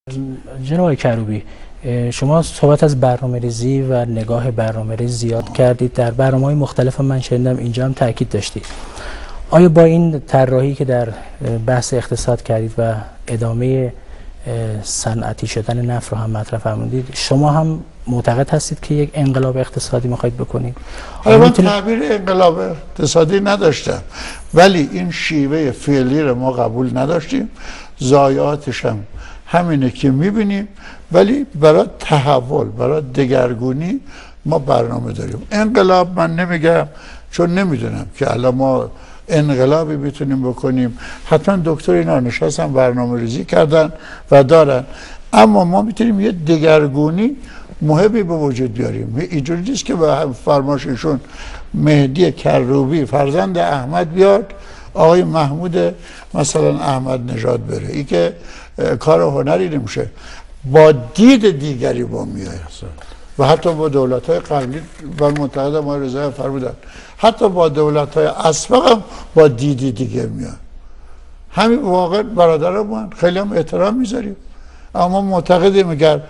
جناب کروبی، شما صحبت از برنامه‌ریزی و نگاه برنامه‌ریزی زیاد کردید. در برنامه‌های مختلف من شنیدم اینجا هم تاکید داشتید. آیا با این طراحی که در بحث اقتصاد کردید و ادامه صنعتی شدن نفت رو هم مطرح فرمودید، شما هم معتقد هستید که یک انقلاب اقتصادی می‌خواید بکنید؟ من تعبیر انقلاب اقتصادی نداشتم، ولی این شیوه فعلی رو ما قبول نداشتیم. ضایعاتش هم همینه که می‌بینیم، ولی برای تحول، برای دگرگونی ما برنامه داریم. انقلاب من نمیگم، چون نمیدونم که الان ما انقلابی میتونیم بکنیم. حتما دکتر اینا نشستن برنامه ریزی کردن و دارن، اما ما میتونیم یه دگرگونی مهمی به وجود بیاریم. اینجوری نیست که به فرمایششون مهدی کروبی فرزند احمد بیاد، آقای محمود مثلا احمد نژاد بره. این که کار هنری نمیشه. با دید دیگری با میاد و حتی با دولت‌های قبلی و منتقد ما رضا فرمودن، حتی با دولت‌های اسبق هم با دیدی دیگه میاد. همین واقع برادرمون خیلی هم احترام میذاریم، اما معتقدیم اگر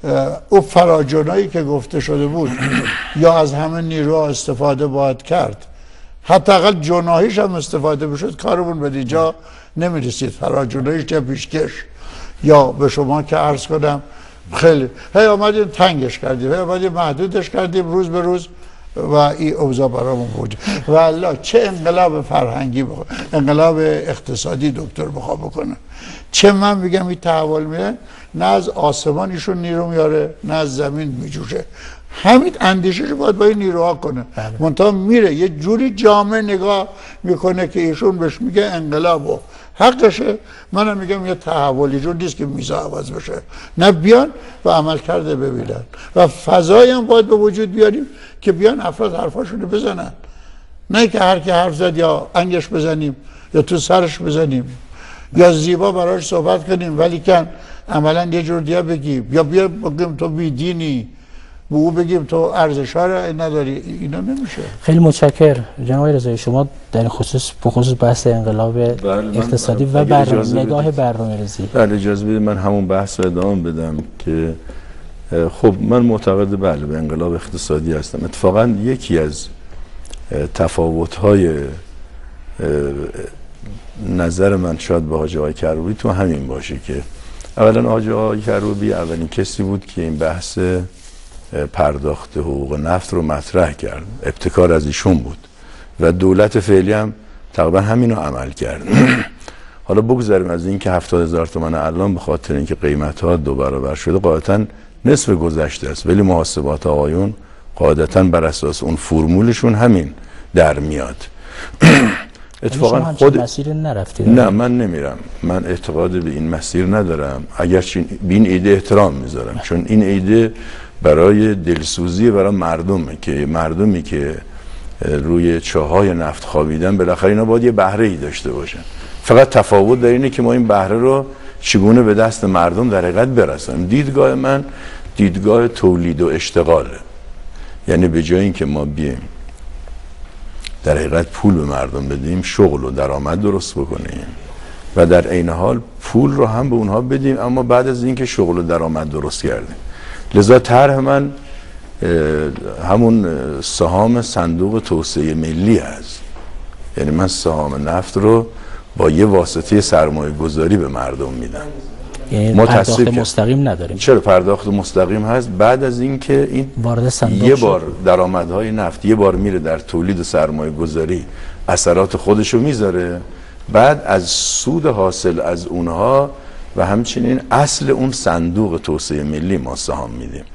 او فراجنایی که گفته شده بود یا از همه نیروها استفاده باید کرد، حتی اقل جناحیش هم استفاده بشد، کارمون به اینجا نمیرسید. فراجناییش چه پیشکش، یا به شما که عرض کنم خیلی هی آمدیم تنگش کردیم، هی آمدیم محدودش کردیم روز به روز و این اوضاع برامون بود. والله چه انقلاب فرهنگی انقلاب اقتصادی دکتر بخواه بکنه، چه من میگم این تحول میره، نه از آسمان ایشون نیرو میاره نه از زمین میجوشه. همین اندیشش باید با این نیروها کنه. منتها میره یه جوری جامعه نگاه میکنه که ایشون بهش میگه انقلاب و حقشه. منم میگم یه تحولی جور نیست که میزا عوض بشه، نه بیان و عمل کرده ببینن و فضایی هم باید به وجود بیاریم که بیان افراد حرفاشونو بزنن، نه که هر کی حرف زد یا انگش بزنیم یا تو سرش بزنیم یا زیبا براش صحبت کنیم ولی کن عملا یه جور دیگه بگیم، یا بیا بگیم تو بیدینی، به او بگیم تو ارزش‌ها رو نداری. اینا نمیشه. خیلی متشکرم جناب رضایی. شما در خصوص بحث انقلاب اقتصادی و نگاه برنامه‌ریزی، بله اجازه بدید من همون بحث رو ادامه بدم که خب من معتقد بله به انقلاب اقتصادی هستم. اتفاقا یکی از تفاوت‌های نظر من شاید با حاج آقای کروبی تو همین باشه که اولا حاج آقای کروبی اولین کسی بود که این بحث پرداخت حقوق نفت رو مطرح کرد، ابتکار از ایشون بود و دولت فعلی هم تقریبا همین رو عمل کرد. حالا بگذاریم از این که 70,000 تومان الان به خاطر اینکه قیمت‌ها 2 برابر شده قاعدتاً نصف گذشته است، ولی محاسبات آقایون قاعدتاً بر اساس اون فرمولشون همین در میاد. اتفاقا خود مسیر نرفتید؟ نه من نمیرم، من اعتقاد به این مسیر ندارم، اگرچه به این ایده احترام میذارم، چون این ایده برای دلسوزی برای مردمه که مردمی که روی چاهای نفت خوابیدن بالاخره اینا باید یه بهره ای داشته باشن. فقط تفاوت در اینه که ما این بهره رو چگونه به دست مردم در حقیقت برسونیم. دیدگاه من دیدگاه تولید و اشتغاله، یعنی به جای اینکه ما بیایم در حقیقت پول به مردم بدیم، شغل و درآمد درست بکنیم و در عین حال پول رو هم به اونها بدیم، اما بعد از اینکه شغل و درآمد درست کردیم. لذا طرح من همون سهام صندوق توسعه ملی هست، یعنی من سهام نفت رو با یه واسطه سرمایه گذاری به مردم میدم. یعنی پرداخت مستقیم نداریم. چرا پرداخت مستقیم هست؟ بعد از اینکه این یه بار درآمدهای نفت یه بار میره در تولید سرمایه گذاری، اثرات خودشو میذاره، بعد از سود حاصل از اونها و همچنین اصل اون صندوق توسعه ملی ما سهام میدیم.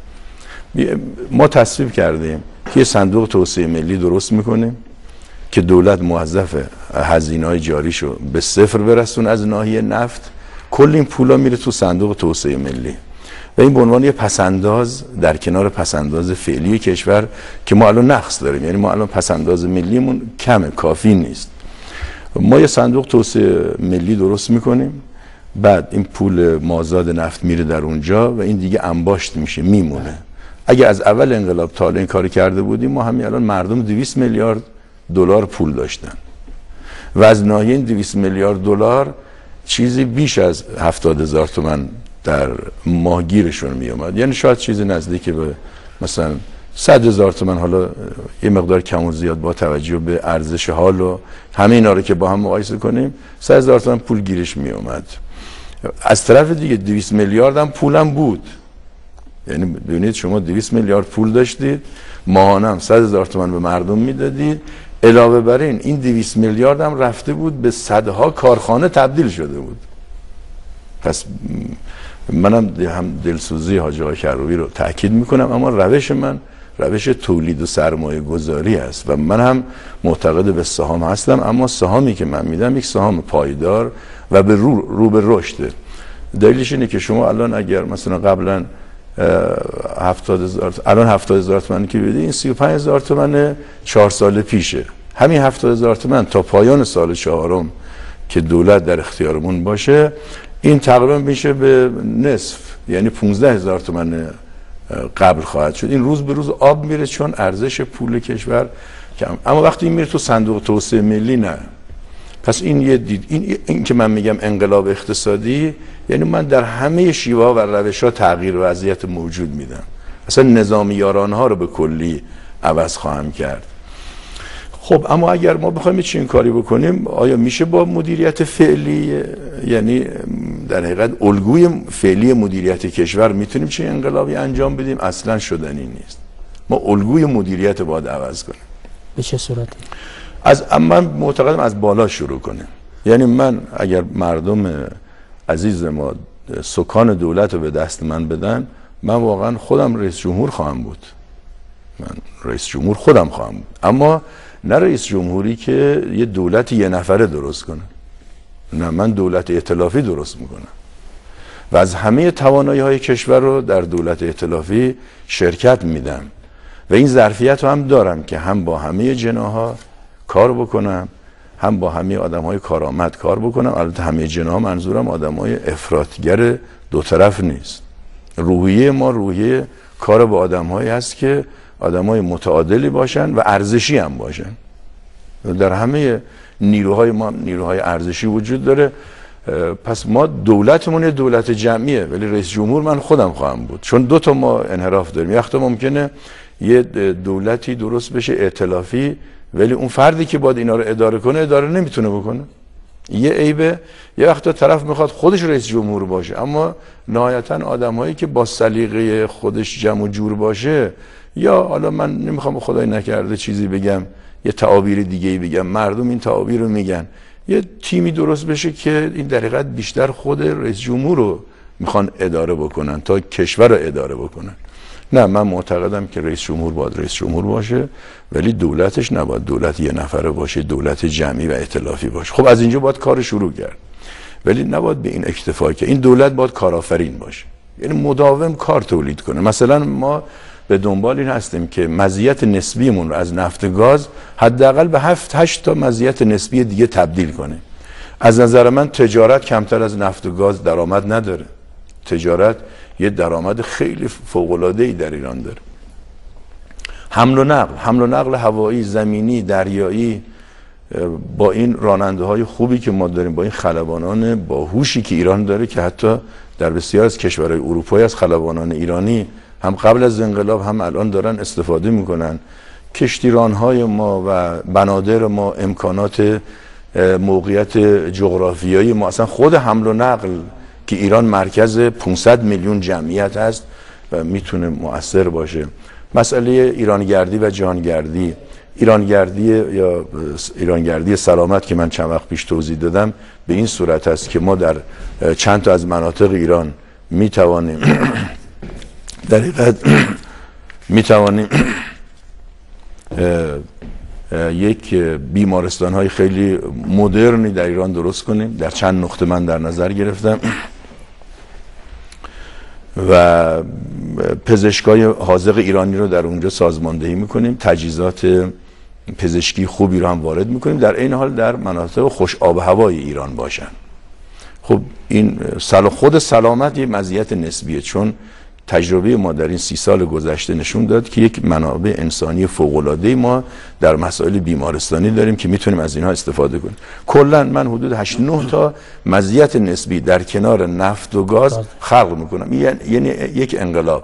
ما تصویب کردیم که یه صندوق توسعه ملی درست میکنیم که دولت موظف هزینه‌های جاریشو به 0 برسونه از ناحیه نفت، کل این پولا میره تو صندوق توسعه ملی و این به عنوان یه پسنداز در کنار پسنداز فعلی کشور که ما الان نقص داریم، یعنی ما الان پسنداز ملیمون کمه، کافی نیست. ما یه صندوق توسعه ملی درست میکنیم، بعد این پول مازاد نفت میره در اونجا و این دیگه انباشت میشه، میمونه. اگه از اول انقلاب تا این کار کرده بودیم، ما همین الان مردم 200 میلیارد دلار پول داشتن و از ناحیه این 200 میلیارد دلار چیزی بیش از 70,000 تومان در ماهگیرشون می اومد. یعنی شاید چیزی نزدیک به مثلا 100,000 تومان، حالا یه مقدار کم و زیاد با توجه به ارزش حال و همه اینا رو که با هم مقایسه کنیم 100,000 تومان پول گیرش می اومد. از طرف دیگه 200 میلیارد هم پولم بود. یعنی ببینید شما 200 میلیارد پول داشتید، ماهانه هم 100,000 تومان به مردم میدادید، علاوه بر این 200 میلیارد هم رفته بود به صدها کارخانه تبدیل شده بود. پس منم هم دلسوزی حاج آقای کروبی رو تاکید میکنم، اما روش من روش تولید و سرمایه گذاری است و من هم معتقد به سهام هستم، اما سهامی که من میدم یک سهام پایدار و به رو به رشد. دلیلش اینه که شما الان اگر مثلا قبلا 70,000 الان 70,000 تومان که بدید، این 35,000 تومان 4 سال پیشه. همین 70,000 تومان تا پایان سال چهارم که دولت در اختیارمون باشه این تقریبا میشه به نصف، یعنی 15,000 تومان قبل خواهد شد. این روز به روز آب میره چون ارزش پول کشور کم. اما وقتی این میره تو صندوق توسعه ملی نه. پس این یه این که من میگم انقلاب اقتصادی، یعنی من در همه شیوه ها و روش ها تغییر وضعیت موجود میدم. اصلا نظام یاران ها رو به کلی عوض خواهم کرد. خب اما اگر ما بخوایم چنین کاری بکنیم، آیا میشه با مدیریت فعلی، یعنی در حقیقت الگوی فعلی مدیریت کشور میتونیم چه انقلابی انجام بدیم؟ اصلا شدنی نیست. ما الگوی مدیریت باید عوض کنیم. به چه صورتی؟ من معتقدم از بالا شروع کنیم. یعنی من اگر مردم عزیز ما سکان دولت رو به دست من بدن، من واقعا خودم رئیس جمهور خواهم بود. من رئیس جمهور خودم خواهم بود، اما نه رئیس جمهوری که یه دولت یه نفره درست کنه. نه، من دولت ائتلافی درست میکنم و از همه توانایی های کشور رو در دولت ائتلافی شرکت میدم و این ظرفیت رو هم دارم که هم با همه جناح‌ها کار بکنم، هم با همه آدم‌های کارآمد کار بکنم. البته همه جناح منظورم آدم‌های افراطگر دو طرف نیست. روحیه ما روحیه کار با آدم‌هایی هست که آدم‌های متعادلی باشن و ارزشی هم باشن. در همه نیروهای ما نیروهای ارزشی وجود داره. پس ما دولتمون یه دولت جمعیه، ولی رئیس جمهور من خودم خواهم بود، چون دو تا ما انحراف داریم. یک تا ممکنه یه دولتی درست بشه ائتلافی، ولی اون فردی که باید اینا رو اداره کنه اداره نمیتونه بکنه. یه عیبه. یه وقتا طرف میخواد خودش رئیس جمهور باشه، اما نهایتا آدمایی که با سلیقه خودش جمع و جور باشه، یا حالا من نمیخوام خدای نکرده چیزی بگم، یه تعابیر دیگه‌ای بگم، مردم این تعابیر رو میگن، یه تیمی درست بشه که این در حقیقت بیشتر خود رئیس جمهور رو میخوان اداره بکنن تا کشور رو اداره بکنن. نه، من معتقدم که رئیس جمهور باید رئیس جمهور باشه، ولی دولتش نباید دولت یه نفره باشه، دولت جمعی و ائتلافی باشه. خب از اینجا باید کار شروع کرد، ولی نباید به این اکتفا کرد. این دولت باید کارآفرین باشه، یعنی مداوم کار تولید کنه. مثلا ما به دنبال این هستیم که مزیت نسبیمون رو از نفت و گاز حداقل به 7-8 تا مزیت نسبی دیگه تبدیل کنه. از نظر من تجارت کمتر از نفت و گاز درآمد نداره. تجارت یه درآمد خیلی فوق‌العاده‌ای در ایران داره. حمل و نقل هوایی، زمینی، دریایی، با این راننده‌های خوبی که ما داریم، با این خلبانان باهوشی که ایران داره که حتی در بسیار از کشورهای اروپایی از خلبانان ایرانی هم قبل از انقلاب هم الان دارن استفاده میکنن. کشتیران‌های ما و بنادر ما، امکانات موقعیت جغرافیایی ما، اصلا خود حمل و نقل که ایران مرکز 500 میلیون جمعیت هست و میتونه مؤثر باشه. مسئله ایرانگردی و جهانگردی، ایرانگردی سلامت که من چند وقت پیش توضیح دادم به این صورت است که ما در چند تا از مناطق ایران میتوانیم در حقیقت میتوانیم یک بیمارستان های خیلی مدرنی در ایران درست کنیم. در چند نقطه من در نظر گرفتم و پزشکای حاذق ایرانی رو در اونجا سازماندهی میکنیم، تجهیزات پزشکی خوبی رو هم وارد میکنیم، در این حال در مناطق خوش آب و هوای ایران باشن. خب این خود سلامت یه مزیت نسبیه، چون تجربه ما در این 30 سال گذشته نشون داد که یک منابع انسانی فوق‌العاده ما در مسائل بیمارستانی داریم که میتونیم از اینها استفاده کنیم. کلا من حدود 8-9 تا مزیت نسبی در کنار نفت و گاز خلق میکنم، یعنی یک انقلاب.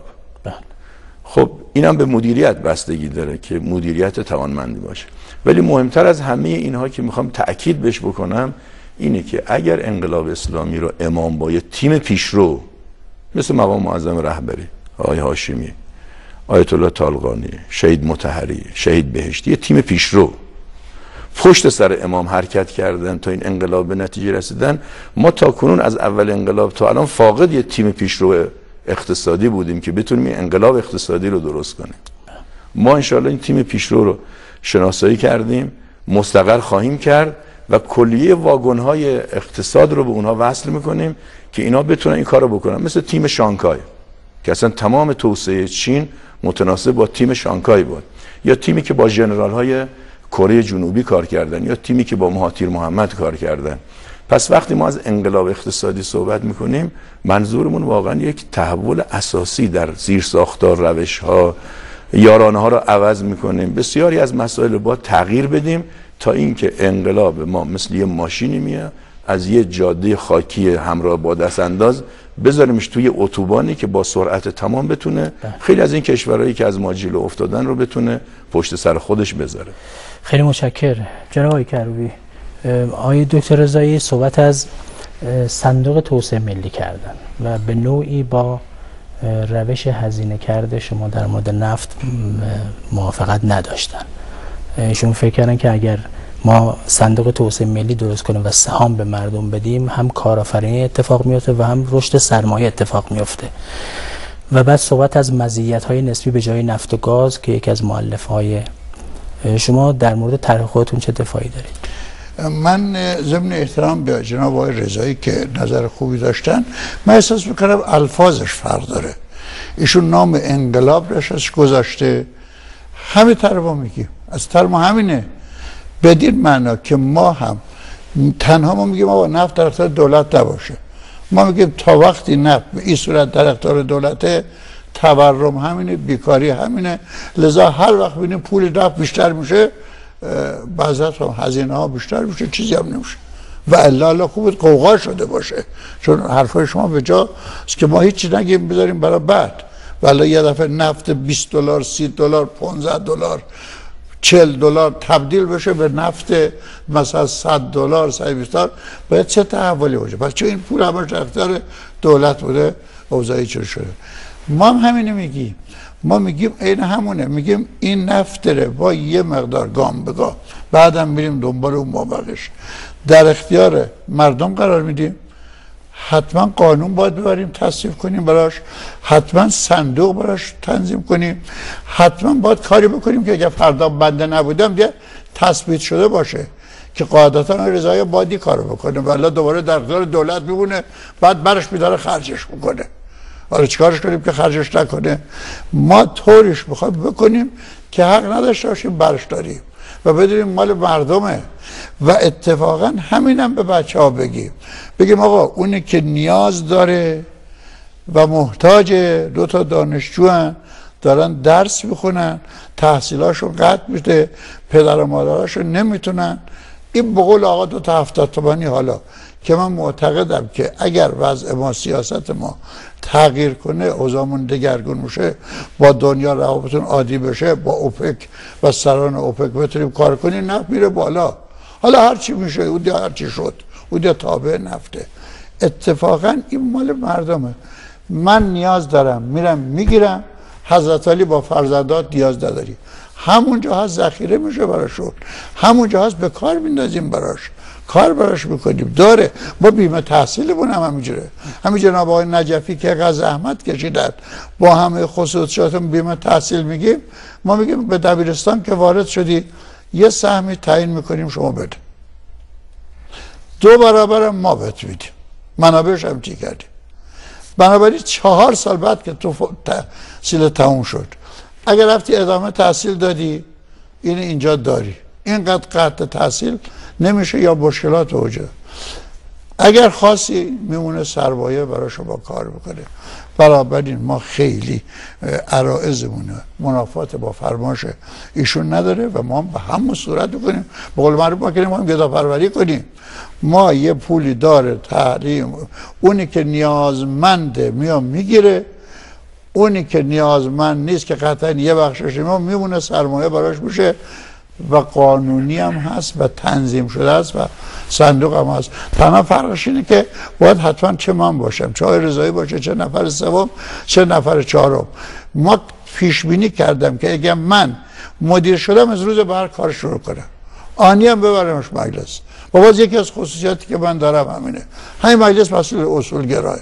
خب اینم به مدیریت بستگی داره که مدیریت توانمندی باشه. ولی مهمتر از همه اینها که میخوام تأکید بهش بکنم اینه که اگر انقلاب اسلامی رو امام با یه تیم پیشرو مثل مقام معظم رهبری، آقای هاشمی، آیت الله طالقانی، شهید مطهری، شهید بهشتی، یه تیم پیشرو پشت سر امام حرکت کردن تا این انقلاب به نتیجه رسیدن، ما تا کنون از اول انقلاب تا الان فاقد یه تیم پیشرو اقتصادی بودیم که بتونیم این انقلاب اقتصادی رو درست کنیم. ما انشاءالله این تیم پیشرو رو شناسایی کردیم، مستقر خواهیم کرد و کلیه واگن‌های اقتصاد رو به اونها وصل میکنیم که اینا بتونن این کار رو بکنن. مثل تیم شانگهای که اصلا تمام توسعه چین متناسب با تیم شانگهای بود، یا تیمی که با ژنرال‌های کره جنوبی کار کردن، یا تیمی که با مهاتیر محمد کار کردن. پس وقتی ما از انقلاب اقتصادی صحبت میکنیم منظورمون واقعا یک تحول اساسی در زیرساختار، روش‌ها، یارانه‌ها رو عوض میکنیم. بسیاری از مسائل با تغییر بدیم تا اینکه انقلاب ما مثل یه ماشینی میاد از یه جاده خاکی همراه با دست انداز بذاریمش توی اتوبانی که با سرعت تمام بتونه خیلی از این کشورهایی که از ما جلو افتادن رو بتونه پشت سر خودش بذاره. خیلی متشکرم جناب آقای کروبی. آقای دکتر رضایی صحبت از صندوق توسعه ملی کردن و به نوعی با روش هزینه کرده شما در مورد نفت موافقت نداشتن. ایشون فکر کردن که اگر ما صندوق توسعه ملی درست کنیم و سهام به مردم بدیم هم کارآفرینی اتفاق میفته و هم رشد سرمایه اتفاق میفته. و بعد صحبت از مزیت‌های نسبی به جای نفت و گاز که یکی از مؤلفه‌های شما در مورد طرح خودتون چه دفاعی دارید؟ من ضمن احترام به جناب آقای رضایی که نظر خوبی داشتن، من احساس میکنم الفاظش فرق داره. ایشون نام انقلاب رشش گذاشته، همه طرح ما میگیم از طرح ما همینه، بدین معنا که ما هم تنها ما میگیم آقا نفت در اختیار دولت نباشه. ما میگیم تا وقتی نفت به این صورت در اختیار دولته، تورم همینه، بیکاری همینه، لذا هر وقت ببینیم پول نفت بیشتر میشه بعضا هزینه ها بیشتر میشه، چیزی هم نمیشه. و الا خوب قوقا شده باشه، چون حرفای شما به جا است که ما هیچی نگیم بذاریم برای بعد. ولی یه دفعه نفت $20 $30 $15 $40 تبدیل بشه به نفت مثلا $100 $120، باید چه تحولی باشه؟ پس چون این پول همش در اختیار دولت بوده اوضاعی چه شده. ما هم همینه میگیم، ما میگیم این همونه، میگیم این نفت ره با یه مقدار گام به گام بعدم میریم دنبال اون مابقیش در اختیار مردم قرار میدیم. حتما قانون باید ببریم تصویب کنیم براش، حتما صندوق براش تنظیم کنیم، حتما باید کاری بکنیم که اگر فردا بنده نبودم دیگه تثبیت شده باشه که قاعدتا رضایی باید کارو بکنه، ولی دوباره در اختیار دولت میمونه، بعد برش میداره خرجش میکنه. حالا چیکارش کنیم که خرجش نکنه؟ ما طوریش میخوایم بکنیم که حق نداشته باشیم برش داریم و بدونیم مال مردمه. و اتفاقا همینم به بچه ها بگیم آقا اونی که نیاز داره و محتاج 2 تا دانشجو هن دارن درس میخونن، تحصیلاشون قطع میشه، پدر و مادراشون نمیتونن، این بقول آقا 2 تا 70 تومانی. حالا که من معتقدم که اگر وضع ما، سیاست ما تغییر کنه، اوضاعمون دگرگون میشه، با دنیا روابطون عادی بشه، با اوپک و سران اوپک بتونیم کار کنیم، نفت میره بالا. حالا هر چی میشه اون دیگه هر چی شد اون دیگه تابع نفته. اتفاقا این مال مردمه. من نیاز دارم میرم میگیرم، حضرت علی با فرزندات نیاز نداری، همونجا هست ذخیره میشه براشون، همونجا هست به کار میندازیم براش، کار براش میکنیم. داره ما بیمه تحصیلمون هم همینجوره. همین جناب آقای نجفی که قضا زحمت کشیدن با همه خصوصیاتم بیمه تحصیل میگیم، ما میگیم به دبیرستان که وارد شدی یه سهمی تعیین میکنیم شما بده، 2 برابر ما بهت میدیم، منابعش هم چی کردیم. بنابراین 4 سال بعد که تو تحصیل تموم شد، اگر رفتی ادامه تحصیل دادی اینجا داری، اینقدر قطع تحصیل نمیشه یا مشکلات وجود. اگر خاصی میمونه سرمایه برای شما کار میکنه. بنابراین ما خیلی عرائضمون منافات با فرمایش ایشون نداره و ما به همون صورت کنیم. به قول معروف ما کنیم، ما هم گداپروری کنیم. ما یه پولی داره تحریم، اونی که نیازمنده میام میگیره، اونی که نیازمند نیست که قطعا یه بخشش ما میمونه سرمایه براش میشه و قانونی هم هست و تنظیم شده است و صندوق هم هست. تنها فرقش اینه که باید حتما چه من باشم، چه آقای رضایی باشه، چه نفر سوم، چه نفر چهارم. ما پیش بینی کردم که اگه من مدیر شدم از روز بعد کار شروع کنم، آنی هم ببرمش مجلس. باز یکی از خصوصیاتی که من دارم همینه، همین مجلس مسئول اصولگرایه.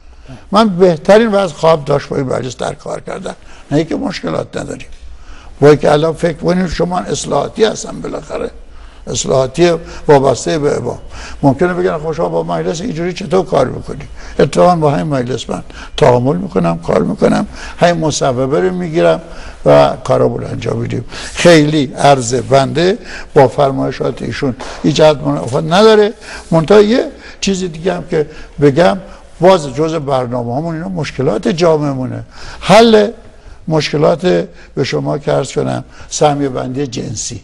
من بهترین وضع خواب داشت با این مجلس در کار کردن، نه که مشکلات نداریم. با که الان فکر کنید شما اصلاحاتی هستن، بالاخره اصلاحاتی وابسته به ابا ممکنه بگن خب شما با مجلس اینجوری چطور کار میکنی؟ اتفاقا با همین مجلس من تعامل میکنم، کار میکنم، همین مصوبه رو میگیرم و کارامون انجام میدیم. خیلی عرض بنده با فرمایشات ایشون ایجاد منافات نداره. منتها یه چیز دیگه هم که بگم، باز جز برنامه همون اینا مشکلات جامعه‌مونه. حل مشکلات به شما که عرض کنم سهمیه بندی جنسی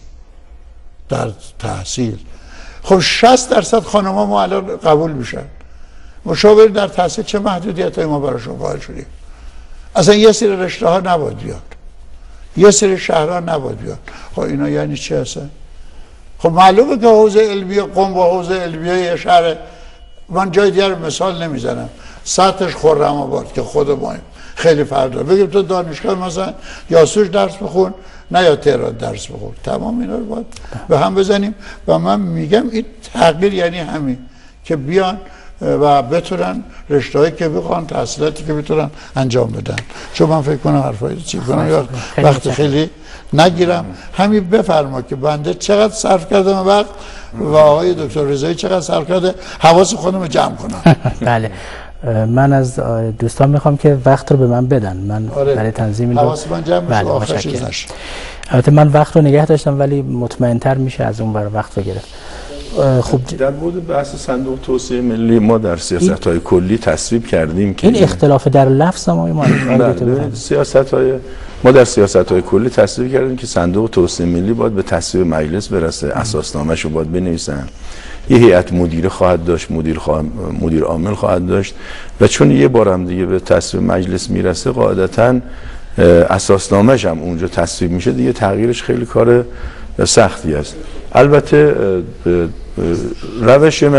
در تحصیل، خب 60% خانم‌ها ما الان قبول میشن. مشاور در تحصیل چه محدودیت‌هایی ما براشون قائل شدیم. اصلا یه سری رشته‌ها نباید بیاد، یه سری شهرها نباید بیاد. خب اینا یعنی چی هستن؟ خب معلومه که حوزه علمیه قم با حوزه علمیه یه شهر، من جای دیگر مثال نمیزنم، سطحش خرم آباد که خود مایم خیلی فرق داره. بگیم تو دانشگاه مثلا یا سوش درس بخون نه یا تهران درس بخون، تمام اینا رو باید به هم بزنیم. و من میگم این تغییر یعنی همین که بیان و بتونن رشته‌هایی که بخوان، تحصیلاتی که بتونن انجام بدن. چون من فکر کنم حرفایی چی کنم یا وقت خیلی نگیرم. همین بفرما که بنده چقدر صرف کردم وقت و آقای دکتر رضایی چقدر صرف کرده، حواس خودم رو جمع کنم. بله، من از دوستان میخوام که وقت رو به من بدن، من برای تنظیم این حواس من جمع بشه، آخر چیز نشه. البته من وقت رو نگه داشتم ولی مطمئن‌تر میشه از اون برای وقت بگیرم. خب در مورد بحث صندوق توسعه ملی ما در سیاست‌های کلی تصویب کردیم که این اختلاف در لفظ ما سیاست‌های ما در سیاست‌های کلی تصویب کردیم که صندوق توسعه ملی باید به تصویب مجلس برسه، اساسنامه‌اش رو باید بنویسن، یه هیئت مدیره خواهد داشت، مدیر عامل خواهد داشت و چون یه بار هم دیگه به تصویب مجلس میرسه قاعدتاً اساسنامه‌اش هم اونجا تصویب میشه دیگه، تغییرش خیلی کار سختی است. البته روش یه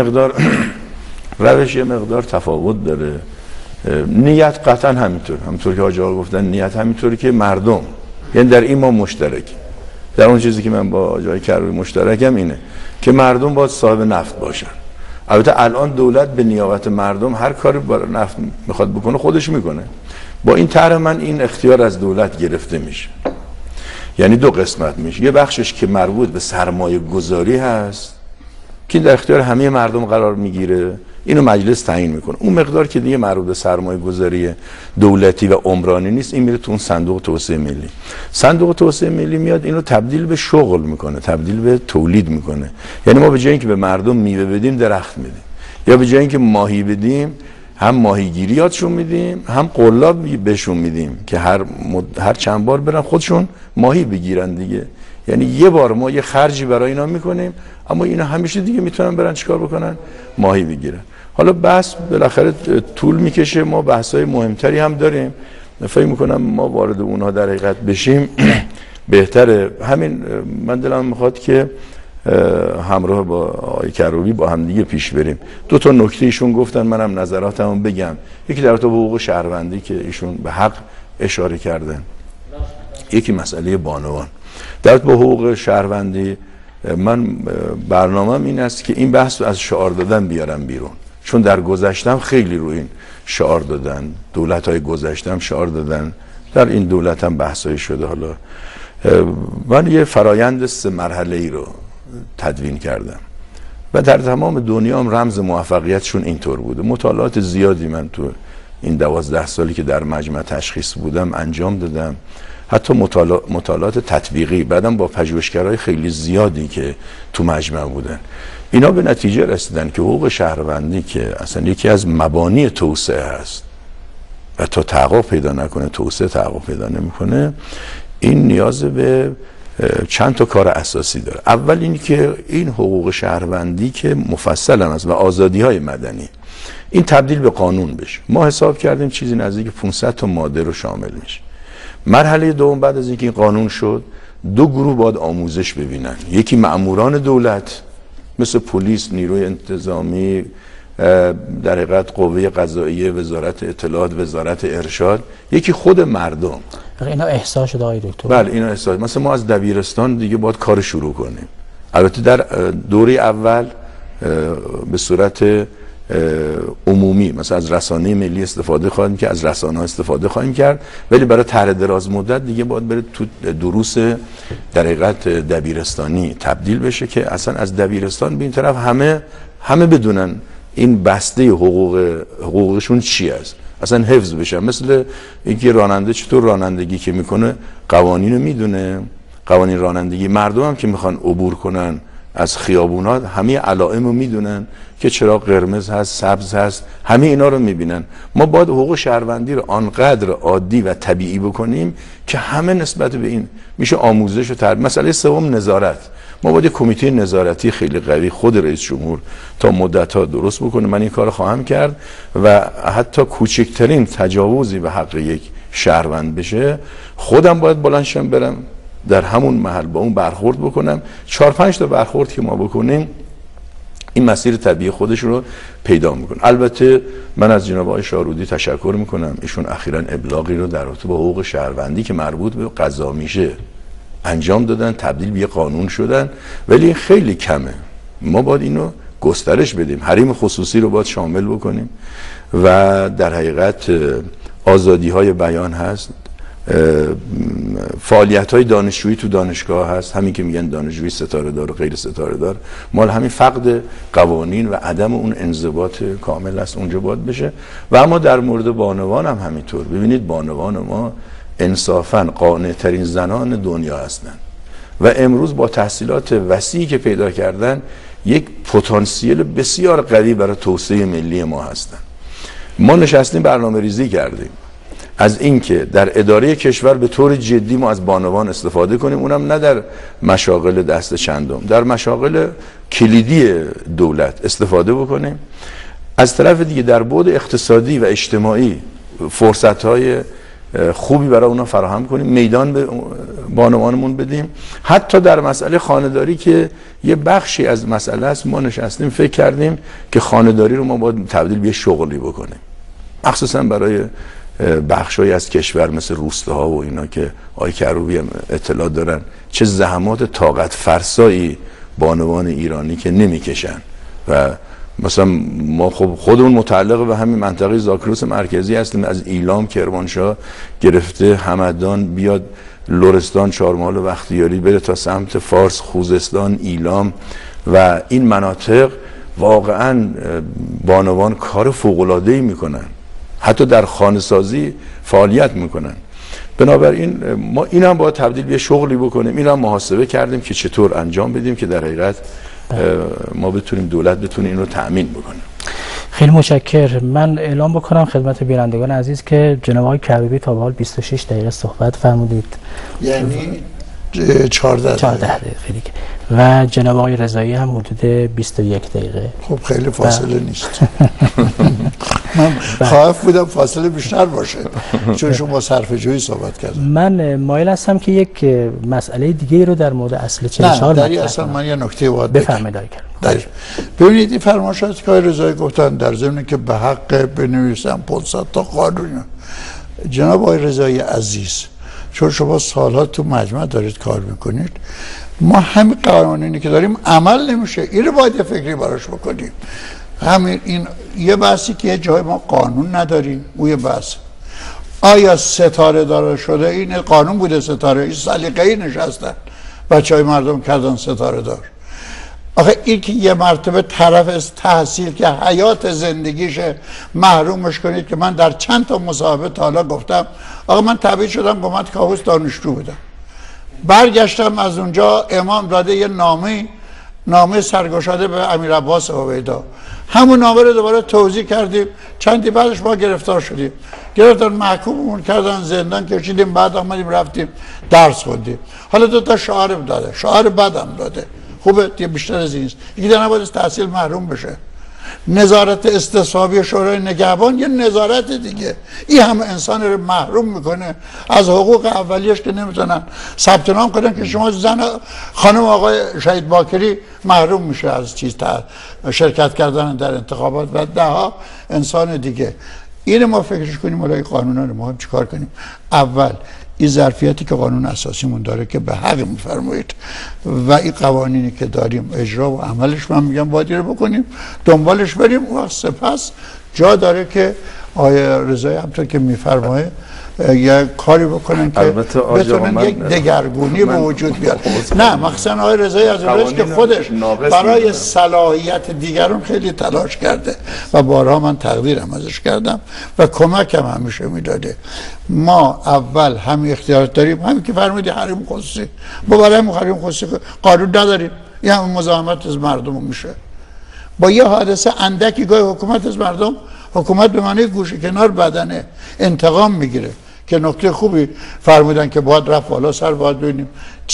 مقدار تفاوت داره. نیت قطعا همینطور که حاج آقا گفتن، نیت همینطوری که مردم، یعنی در این ما مشترک، در اون چیزی که من با جای کروی مشترکم اینه که مردم باید صاحب نفت باشن. البته الان دولت به نیابت مردم هر کاری برای نفت میخواد بکنه خودش میکنه. با این طرح من این اختیار از دولت گرفته میشه، یعنی دو قسمت میشه. یه بخشش که مربوط به سرمایه گذاری هست که در اختیار همه مردم قرار میگیره، اینو مجلس تعیین میکنه. اون مقدار که دیگه مربوط به سرمایه گذاری دولتی و عمرانی نیست، این میره تو اون صندوق توسعه ملی. صندوق توسعه ملی میاد اینو تبدیل به شغل میکنه، تبدیل به تولید میکنه. یعنی ما به جای اینکه به مردم میوه بدیم درخت میدیم، یا به جای اینکه ماهی بدیم هم ماهیگیری یادشون میدیم، هم قلاب بهشون میدیم که هر چند بار برن خودشون ماهی بگیرن دیگه. یعنی یه بار ما یه خرجی برای اینا میکنیم، اما اینا همیشه دیگه میتونن برن چیکار بکنن؟ ماهی بگیرن. حالا بحث بالاخره طول میکشه، ما بحث‌های مهمتری هم داریم، فکر میکنم ما وارد اونها در حقیقت بشیم بهتره. همین من دلم میخواد که همراه با آقای کروبی با هم دیگه پیش بریم. دو تا نکته ایشون گفتن، منم نظراتمو بگم. یکی در رابطه با حقوق شهروندی که ایشون به حق اشاره کردن، یکی مسئله بانوان. در رابطه با حقوق شهروندی من برنامه‌م این است که این بحث رو از شعار دادن بیارم بیرون، چون در گذشتم خیلی رو این شعار دادن، دولت‌های گذشتم شعار دادن، در این دولت هم بحثایی شده. حالا من یه فرایند 3 مرحله‌ای رو تدوین کردم و در تمام دنیا هم رمز موفقیتشون اینطور بوده. مطالعات زیادی من تو این 12 سالی که در مجمع تشخیص بودم انجام دادم، حتی مطالعات تطبیقی، بعدم با پژوهشگرای خیلی زیادی که تو مجمع بودن. اینا به نتیجه رسیدن که حقوق شهروندی که اصلا یکی از مبانی توسعه هست، و تا تحقق پیدا نکنه، توسعه تحقق پیدا نمیکنه، این نیاز به چند تا کار اساسی داره. اول این که این حقوق شهروندی که مفصل هم است و آزادی‌های مدنی، این تبدیل به قانون بشه. ما حساب کردیم چیزی نزدیک 500 تا ماده رو شامل میشه. مرحله دوم بعد از اینکه این قانون شد، دو گروه باید آموزش ببینن. یکی مأموران دولت مثل پلیس، نیروی انتظامی، در حقیقت قوه قضاییه، وزارت اطلاعات، وزارت ارشاد، یکی خود مردم. اینا احساس شده آقای دکتر؟ بله اینا احساس. مثلا ما از دبیرستان دیگه باید کار شروع کنیم. البته در دوره اول به صورت عمومی مثلا از رسانه ملی استفاده خواهیم کرد، از رسانه‌ها استفاده خواهیم کرد، ولی برای طرح دراز مدت دیگه باید بره تو دروس در حقیقت دبیرستانی تبدیل بشه که اصلا از دبیرستان به این طرف همه بدونن این بسته حقوقشون چی است، اصلا حفظ بشن. مثل اینکه راننده چطور رانندگی که میکنه قوانین رو میدونه، قوانین رانندگی، مردم هم که میخوان عبور کنن از خیابونات همه علائم رو میدونن که چراغ قرمز هست، سبز هست، همه اینا رو میبینن. ما باید حقوق شهروندی رو آنقدر عادی و طبیعی بکنیم که همه نسبت به این میشه آموزش و تربیت. مسئله سوم نظارت. ما باید کمیته نظارتی خیلی قوی خود رئیس جمهور تا مدت‌ها درست بکنه. من این کار خواهم کرد و حتی کوچکترین تجاوزی به حق یک شهروند بشه خودم باید بلندشم برم در همون محل با اون برخورد بکنم. 4-5 تا برخورد که ما بکنیم این مسیر طبیعی خودش رو پیدا میکنه. البته من از جناب آقای شارودی تشکر میکنم، ایشون اخیراً ابلاغی رو در رابطه با حقوق شهروندی که مربوط به قضا میشه انجام دادن، تبدیل به قانون شدن، ولی این خیلی کمه. ما باید اینو گسترش بدیم، حریم خصوصی رو باید شامل بکنیم و در حقیقت آزادی های بیان هست، فعالیت های دانشجویی تو دانشگاه هست، همین که میگن دانشجویی ستاره دار و غیر ستاره دار، مال همین فقد قوانین و عدم اون انضباط کامل است اونجا باید بشه. و اما در مورد بانوان هم همینطور. ببینید بانوان ما انصافاً قانع ترین زنان دنیا هستند و امروز با تحصیلات وسیعی که پیدا کردن یک پتانسیل بسیار قوی برای توسعه ملی ما هستند. ما نشستیم برنامه ریزی کردیم از اینکه در اداره کشور به طور جدی ما از بانوان استفاده کنیم، اونم نه در مشاغل دست چندم، در مشاغل کلیدی دولت استفاده بکنیم. از طرف دیگه در بعد اقتصادی و اجتماعی فرصت‌های خوبی برای اونا فراهم کنیم، میدان به بانوانمون بدیم. حتی در مسئله خانه‌داری که یه بخشی از مسئله است، ما نشستیم فکر کردیم که خانه‌داری رو ما باید تبدیل به شغلی بکنیم، مخصوصا برای بخشایی از کشور مثل روستاها و اینا که آقای کروبی هم اطلاع دارن چه زحمات طاقت فرسایی بانوان ایرانی که نمیکشن. و مثلا ما خب خودمون متعلق به همین منطقه زاگرس مرکزی هستیم، از ایلام، کرمانشاه گرفته همدان، بیاد لرستان، چهارمحال و بختیاری، بره تا سمت فارس، خوزستان، ایلام و این مناطق واقعا بانوان کار فوق‌العاده‌ای میکنن، حتی در خانه سازی فعالیت میکنن. بنابراین ما این هم باید تبدیل به شغلی بکنیم. این هم محاسبه کردیم که چطور انجام بدیم که در حقیقت ما بتونیم، دولت بتونه این رو تأمین بکنه. خیلی متشکرم. من اعلام بکنم خدمت بینندگان عزیز که جناب آقای کروبی تا به حال 26 دقیقه صحبت فرمودید، یعنی 14 دقیقه دیگه، و جناب آقای رضایی هم حدود 21 دقیقه. خب خیلی فاصله نیست. من خواهف بودم فاصله بیشتر باشه چون شما صرفه‌جویی صحبت کردید. من مایل هستم که یک مسئله دیگه رو در مورد اصل 44 در اصلا من یه نکته باید بفرمایید. ببینید این فرمایشاتی که آقای رضایی گفتن در ضمن که به حق بنویسم 500 تا قانون، جناب آقای رضایی عزیز، چون شما سالها تو مجمع دارید کار میکنید، ما همین قوانینی که داریم عمل نمیشه، این رو باید یه فکری براش بکنیم. همین این یه بحثی که یه جای ما قانون نداریم، اون یه بحث. آیا ستاره دار شده؟ این قانون بوده ستاره، این سلیقه‌ای نشستن بچهای مردم کردن ستاره دار. آخه این که یه مرتبه طرف از تحصیل که حیات زندگیشه محرومش کنید، که من در چند تا مصاحبه تا حالا گفتم آقا من تبعید شدم گمت کاووس دانشجو بودم، برگشتم از اونجا امام داده یه نامه سرگشاده به امیر عباس عبیدا، همون نامه رو دوباره توضیح کردیم، چندی بعدش ما گرفتار شدیم، گرفتار محکوممون کردن، زندان کشیدیم، بعد آمدیم رفتیم درس خوندیم. حالا 2 تا شعار داده، شعار بدم داده، خوبه دیگه، بیشتر از این نیست. یکی دیگه نباید از تحصیل محروم بشه. نظارت استصوابی شورای نگهبان یه نظارت دیگه، این هم انسان رو محروم میکنه از حقوق اولیش که نمیتونن ثبت نام کنن که شما زن خانم آقای شهید باکری محروم میشه از شرکت کردن در انتخابات و 10 انسان دیگه. این ما فکرش کنیم برای قانونا رو ما هم چیکار کنیم. اول این ظرفیتی که قانون اساسیمون داره که به حق میفرمایید و این قوانینی که داریم اجرا و عملش من میگم باید رو بکنیم، دنبالش بریم. و سپس جا داره که آیه رضایی همطور که میفرمایه یه کاری بکنن که بتونن یک دگرگونی به وجود بیاد. نه مخصوصا آقای رضایی از اونجاست که خودش برای صلاحیت دیگران خیلی تلاش کرده و بارها من تقدیرم ازش کردم و کمکم همیشه میداده. ما اول همین اختیارات داریم، همین که فرمودی حریم خصوصی، ما برای حریم خصوصی قانون نداریم، این هم مزاحمت از مردم میشه. با یه حادثه اندکی گاهی حکومت از مردم، حکومت به معنی گوشه کنار بدنه، انتقام میگیره. که نکته خوبی فرمودن که باید رفت بالا سر، باید ببینیم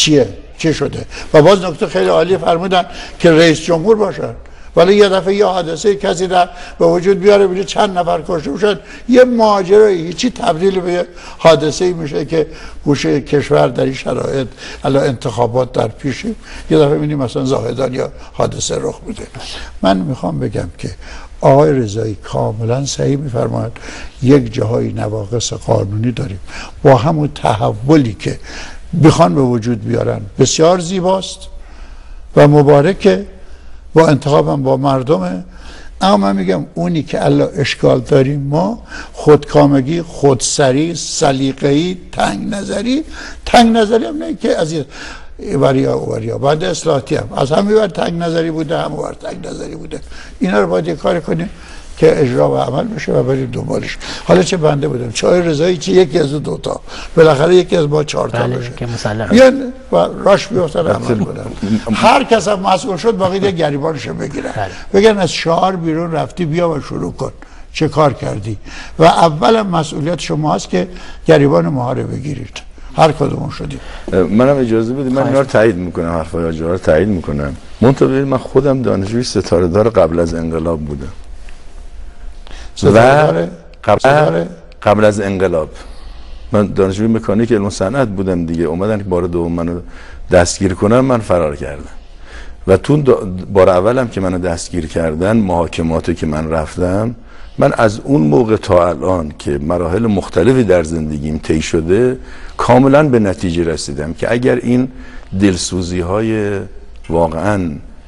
چه شده. و باز نکته خیلی عالی فرمودن که رئیس جمهور باشن، ولی یه دفعه یه حادثه کسی در به وجود بیاره ببینید چند نفر کشته شدن، یه ماجرایی هیچی تبدیل به حادثه‌ای میشه که گوشه کشور در این شرایط الان انتخابات در پیشه، یه دفعه می‌بینیم مثلا زاهدان یا حادثه رخ میده. من میخوام بگم که آقای رضایی کاملا صحیح میفرماید، یک جاهای نواقص قانونی داریم با همون تحولی که بخوان به وجود بیارن بسیار زیباست و مبارکه، با انتخابم با مردمه. اما من میگم اونی که الان اشکال داریم ما، خودکامگی، خودسری، سلیقه‌ای، تنگ نظری هم نه که از وریا بعد اصلاحاتی هم از همین ور تنگ نظری بوده، همون ور تنگ نظری بوده. اینا رو باید یک کار کنیم که اجرا و عمل بشه و بریم دنبالش. حالا چه بنده بودم، چه آقای رضایی، چه یکی از 2 تا، بالاخره یکی از ما 4 تا بشه بیان و راش بیفتن عمل بدن. هر کس هم مسئول شد باقی دیگه گریبانش بگیرن، بگن از شعار بیرون رفتی بیا و شروع کن چه کار کردی. و اولا مسئولیت شما هست که گریبان ما رو بگیرید، هر کدومون شدیم. منم اجازه بدید من اینا رو تایید میکنم، حرفای آجا رو تایید میکنم. من خودم دانشجوی ستاره دار قبل از انقلاب بودم و قبل از انقلاب من دانشجوی مکانیک علم و صنعت بودم دیگه. اومدن که بار دوم منو دستگیر کنن، من فرار کردم و تو بار اولم که منو دستگیر کردن، محاکماتی که من رفتم، من از اون موقع تا الان که مراحل مختلفی در زندگیم طی شده کاملا به نتیجه رسیدم که اگر این دلسوزی های واقعا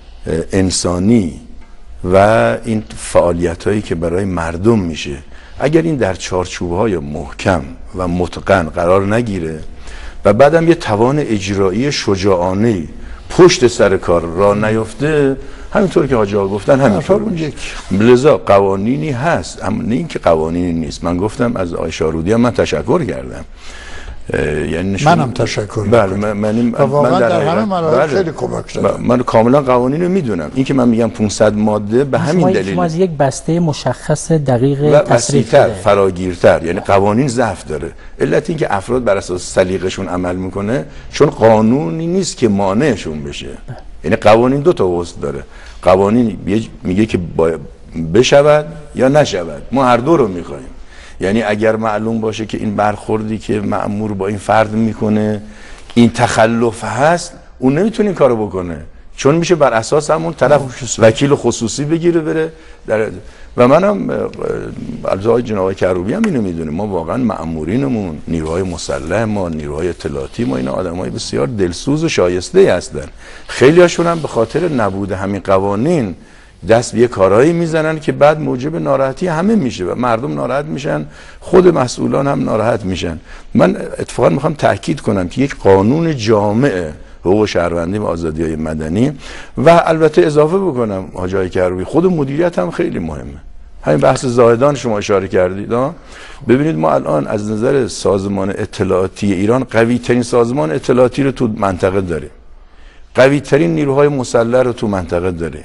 انسانی و این فعالیت هایی که برای مردم میشه، اگر این در چارچوب های محکم و متقن قرار نگیره و بعدم یه توان اجرایی شجاعانه پشت سر کار را نیفته، همینطور که حاجی آقا گفتن همینطور میشه. لذا قوانینی هست، اما نه اینکه قوانینی نیست. من گفتم از آقای شارودی هم من تشکر کردم، یعنی منم تشکر بله من در همه مراحل خیلی کمک کردم. من کاملا قوانین رو میدونم. این که من میگم 500 ماده به همین دلیل شما از یک بسته مشخص دقیق و وسیع‌تر فراگیرتر، یعنی قوانین ضعف داره. علت این که افراد بر اساس سلیقه‌شون عمل میکنه چون قانونی نیست که مانعشون بشه. یعنی قوانین 2 تا وسط داره. قوانین میگه که بشود یا نشود، ما هر دو رو میخوایم. یعنی اگر معلوم باشه که این برخوردی که مأمور با این فرد میکنه این تخلف هست، اون نمیتونه این کارو بکنه، چون میشه بر اساس همون طرف وکیل خصوصی بگیره بره در. و منم البته جناب آقای کروبی هم اینو میدونه، ما واقعا مأمورینمون، نیروهای مسلح ما، نیروهای اطلاعاتی ما، اینا آدمای بسیار دلسوز و شایسته هستن. خیلی هاشون هم به خاطر نبود همین قوانین دست به کارهایی میزنن که بعد موجب ناراحتی همه میشه و مردم ناراحت میشن، خود مسئولان هم ناراحت میشن. من اتفاقا میخوام تاکید کنم که یک قانون جامع حقوق شهروندی و آزادی‌های مدنی و البته اضافه بکنم حاجی آقای کروبی، خود مدیریت هم خیلی مهمه. همین بحث زاهدان شما اشاره کردید. ببینید ما الان از نظر سازمان اطلاعاتی ایران قوی ترین سازمان اطلاعاتی رو تو منطقه داریم، قوی ترین نیروهای مسلح رو تو منطقه داریم،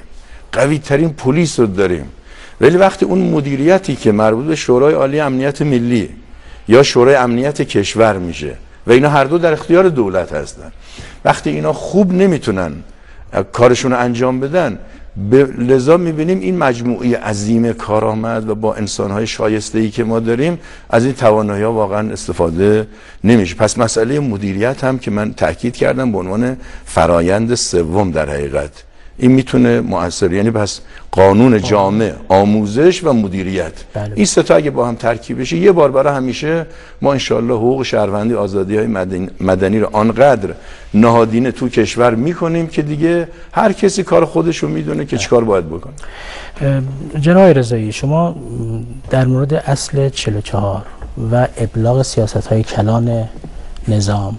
قوی ترین پلیس رو داریم، ولی وقتی اون مدیریتی که مربوط به شورای عالی امنیت ملی یا شورای امنیت کشور میشه و اینا هر دو در اختیار دولت هستن، وقتی اینا خوب نمیتونن کارشون رو انجام بدن، لذا میبینیم این مجموعه عظیم کارآمد و با انسانهای شایسته‌ای که ما داریم از این توانایی‌ها واقعا استفاده نمیشه. پس مسئله مدیریت هم که من تاکید کردم به عنوان فرایند سوم در حقیقت این میتونه مؤثر، یعنی پس قانون جامع، آموزش و مدیریت، این سه تا اگه با هم ترکیب بشه یه بار برای همیشه ما انشالله حقوق شهروندی، آزادی‌های مدنی رو آنقدر نهادینه تو کشور میکنیم که دیگه هر کسی کار خودشو میدونه که چیکار باید بکنه. جناب رضایی، شما در مورد اصل 44 و ابلاغ سیاست‌های کلان نظام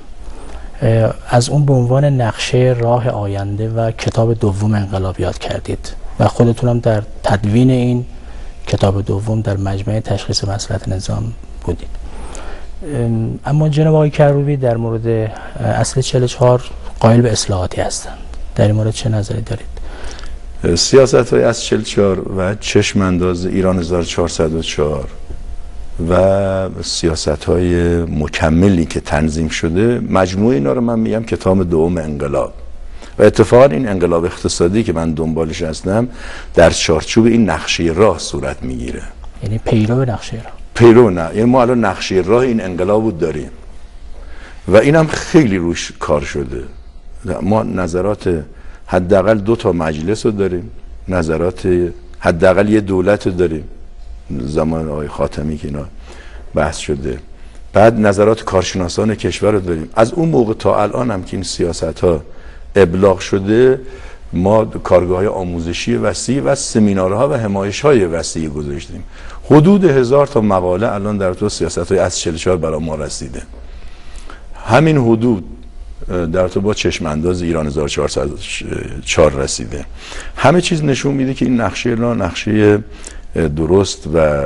از اون به عنوان نقشه راه آینده و کتاب دوم انقلاب یاد کردید و خودتونم در تدوین این کتاب دوم در مجمع تشخیص مصلحت نظام بودید. اما جناب آقای کروبی در مورد اصل 44 قائل به اصلاحاتی هستند. در این مورد چه نظری دارید؟ سیاست‌های اصل 44 و چشم انداز ایران 1404 و سیاست‌های مکملی که تنظیم شده، مجموعه اینا رو من میگم کتاب دوم انقلاب. و اتفاقا این انقلاب اقتصادی که من دنبالش هستم در چارچوب این نقشه راه صورت میگیره. یعنی پیرو نقشه راه. پیرو نه، یعنی ما الان نقشه راه این انقلابو داریم و اینم خیلی روش کار شده. ما نظرات حداقل 2 تا مجلس رو داریم، نظرات حداقل یه دولت رو داریم، زمان آقای خاتمی که اینا بحث شده، بعد نظرات کارشناسان کشور رو داریم. از اون موقع تا الان هم که این سیاست ها ابلاغ شده، ما کارگاه‌های آموزشی وسیع و سمینارها و حمایش‌های وسیع گذاشتیم. حدود 1000 تا مقاله الان در تو سیاست‌های اصل 44 برای ما رسیده. همین حدود در تو با چشم انداز ایران 1404 رسیده. همه چیز نشون میده که این نقشه درست و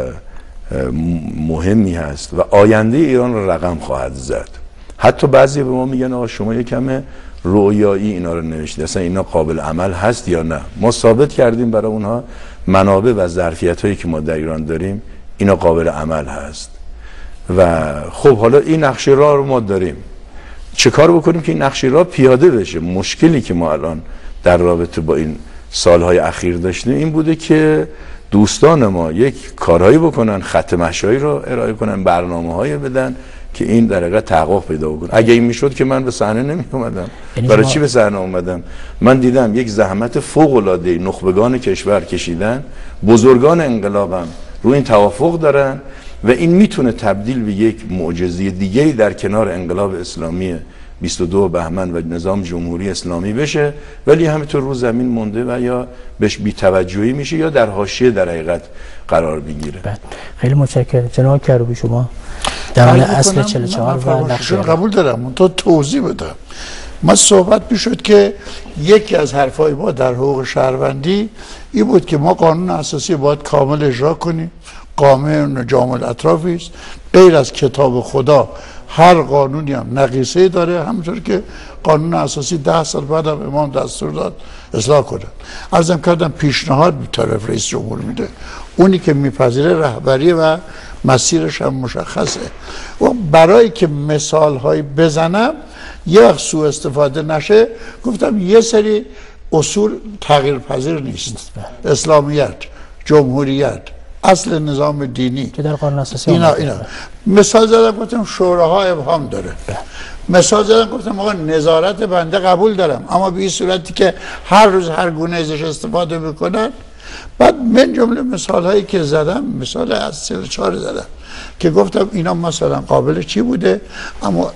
مهمی هست و آینده ایران رو رقم خواهد زد. حتی بعضی به ما میگن آقا شما یکم رویایی اینا رو نوشتید، اصلا اینا قابل عمل هست یا نه؟ ما ثابت کردیم برای اونها منابع و ظرفیت هایی که ما در ایران داریم اینا قابل عمل هست. و خب حالا این نقشه راه رو ما داریم، چه کار بکنیم که این نقشه راه پیاده بشه؟ مشکلی که ما الان در رابطه با این سالهای اخیر داشتیم این بوده که دوستان ما یک کارهایی بکنن، خط مشایی رو ارائه کنن، برنامه‌هایی بدن که این در حقیقت تحقق پیدا کنه. اگه این میشد که من به صحنه نمی اومدم. برای چی به صحنه اومدم؟ من دیدم یک زحمت فوق العاده نخبگان کشور کشیدن، بزرگان انقلابم روی این توافق دارن و این میتونه تبدیل به یک معجزه دیگه‌ای در کنار انقلاب اسلامی 22 بهمن و نظام جمهوری اسلامی بشه، ولی همینطور رو زمین مونده و یا بهش بی‌توجهی میشه یا در حاشیه در حقیقت قرار میگیره. خیلی متشکرم. جناب کروبی شما در مورد اصل 44 و نقشه قبول دارم، تو توضیح بدم. ما صحبت میشد که یکی از حرفای ما در حقوق شهروندی این بود که ما قانون اساسی باید کامل اجرا کنیم، قانون جامع الاطرافی است، غیر از کتاب خدا هر قانونی هم نقیصه داره، همونطور که قانون اساسی 10 سال بعد هم امام دستور داد اصلاح کنن. عرضم کردم پیشنهاد به طرف رئیس جمهور میده، اونی که میپذیره رهبری و مسیرش هم مشخصه. و برای که مثال هایی بزنم یه وقت سوء استفاده نشه، گفتم یه سری اصول تغییر پذیر نیست، اسلامیت، جمهوریت، اصل نظام دینی که در قانون اساسی اینا مثال زدم، گفتم شوراها ابهام داره. مثال زدم گفتم آقا نظارت بنده قبول دارم، اما به این صورتی که هر روز هر گونه ازش استفاده میکنن. بعد من جمله مثال هایی که زدم، مثال از 44 زدم که گفتم اینا مثلا قابل چی بوده، اما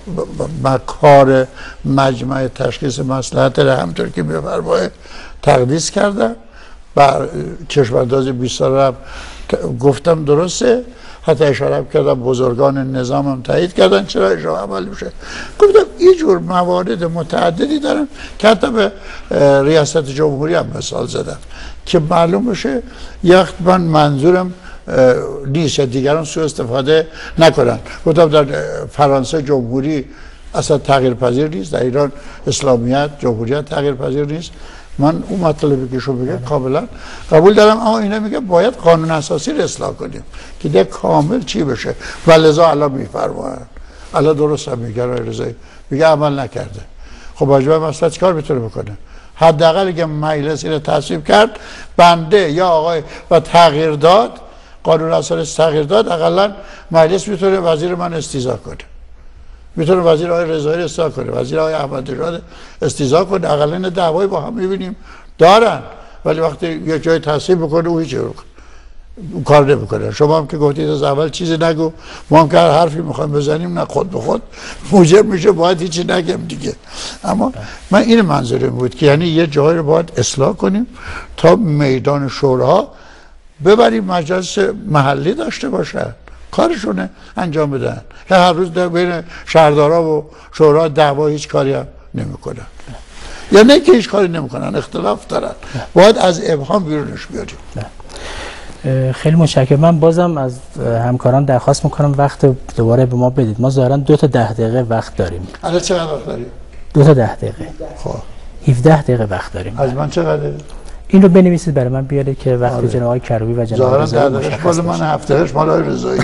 کار مجمع تشخیص مصلحت را همطور که میفرمایه تقدیس کردم. بر چشم‌انداز 20 سالم گفتم درسته، حتی اشاره کردم بزرگان نظام هم تایید کردن چرا اجرا عمل میشه. گفتم این جور موارد متعددی دارن که حتی به ریاست جمهوری هم مثال زدم که معلوم بشه یک من منظورم نیست یا دیگران سوء استفاده نکنن. گفتم در فرانسه جمهوری اصلا تغییر پذیر نیست، در ایران اسلامیت جمهوریت تغییر پذیر نیست. من اون مطلبی که شما میگه کاملا قبول دارم، اما اینا میگه باید قانون اساسی رو اصلاح کنیم که ده کامل چی بشه. و لذا الان میفرمایند، الان درست هم میگه آقای رضایی، میگه عمل نکرده. خب واجبه مسئله چیکار میتونه بکنه؟ حداقل اگه مجلس اینو تصویب کرد، بنده یا آقای و تغییر داد، قانون اساسی تغییر داد، حداقل مجلس میتونه وزیر من استیضاح کنه، میتونه وزیر آقای رضایی استیضاح کنه، وزیر آقای احمد نژاد استیضاح کنه. حداقل این دعوای با هم میبینیم دارن، ولی وقتی یه جای تصویب بکنه او هیچ اون کار نمیکنه. شما هم که گفتید از اول چیزی نگو، ما هم که هر حرفی میخوایم بزنیم نه خود به خود موجب میشه باید هیچی نگم دیگه. اما من این منظورم بود که یعنی یه جایی رو باید اصلاح کنیم تا میدان شورا ببریم مجلس محلی داشته باشن، کارشونه انجام بدن. هر روز بین شهردارا و شورا دعوا هیچ کاری هم نمیکنن، یا نه که هیچ کاری نمیکنن، اختلاف دارن، باید از ابهام بیرونش بیاریم. خیلی متشکرم. من بازم از همکاران درخواست میکنم وقت دوباره به ما بدید. ما ظاهرا 2 تا 10 دقیقه وقت داریم. الان چقدر وقت داریم؟ 2 تا 10 دقیقه. خب 17 دقیقه وقت داریم. از من چقدره؟ این رو بنویسید برای من بیارید که وقتی جناب آقای کروبی و جناب رضایی مشخص باشه. مال من 7 دقیقه مال آقای رضایی.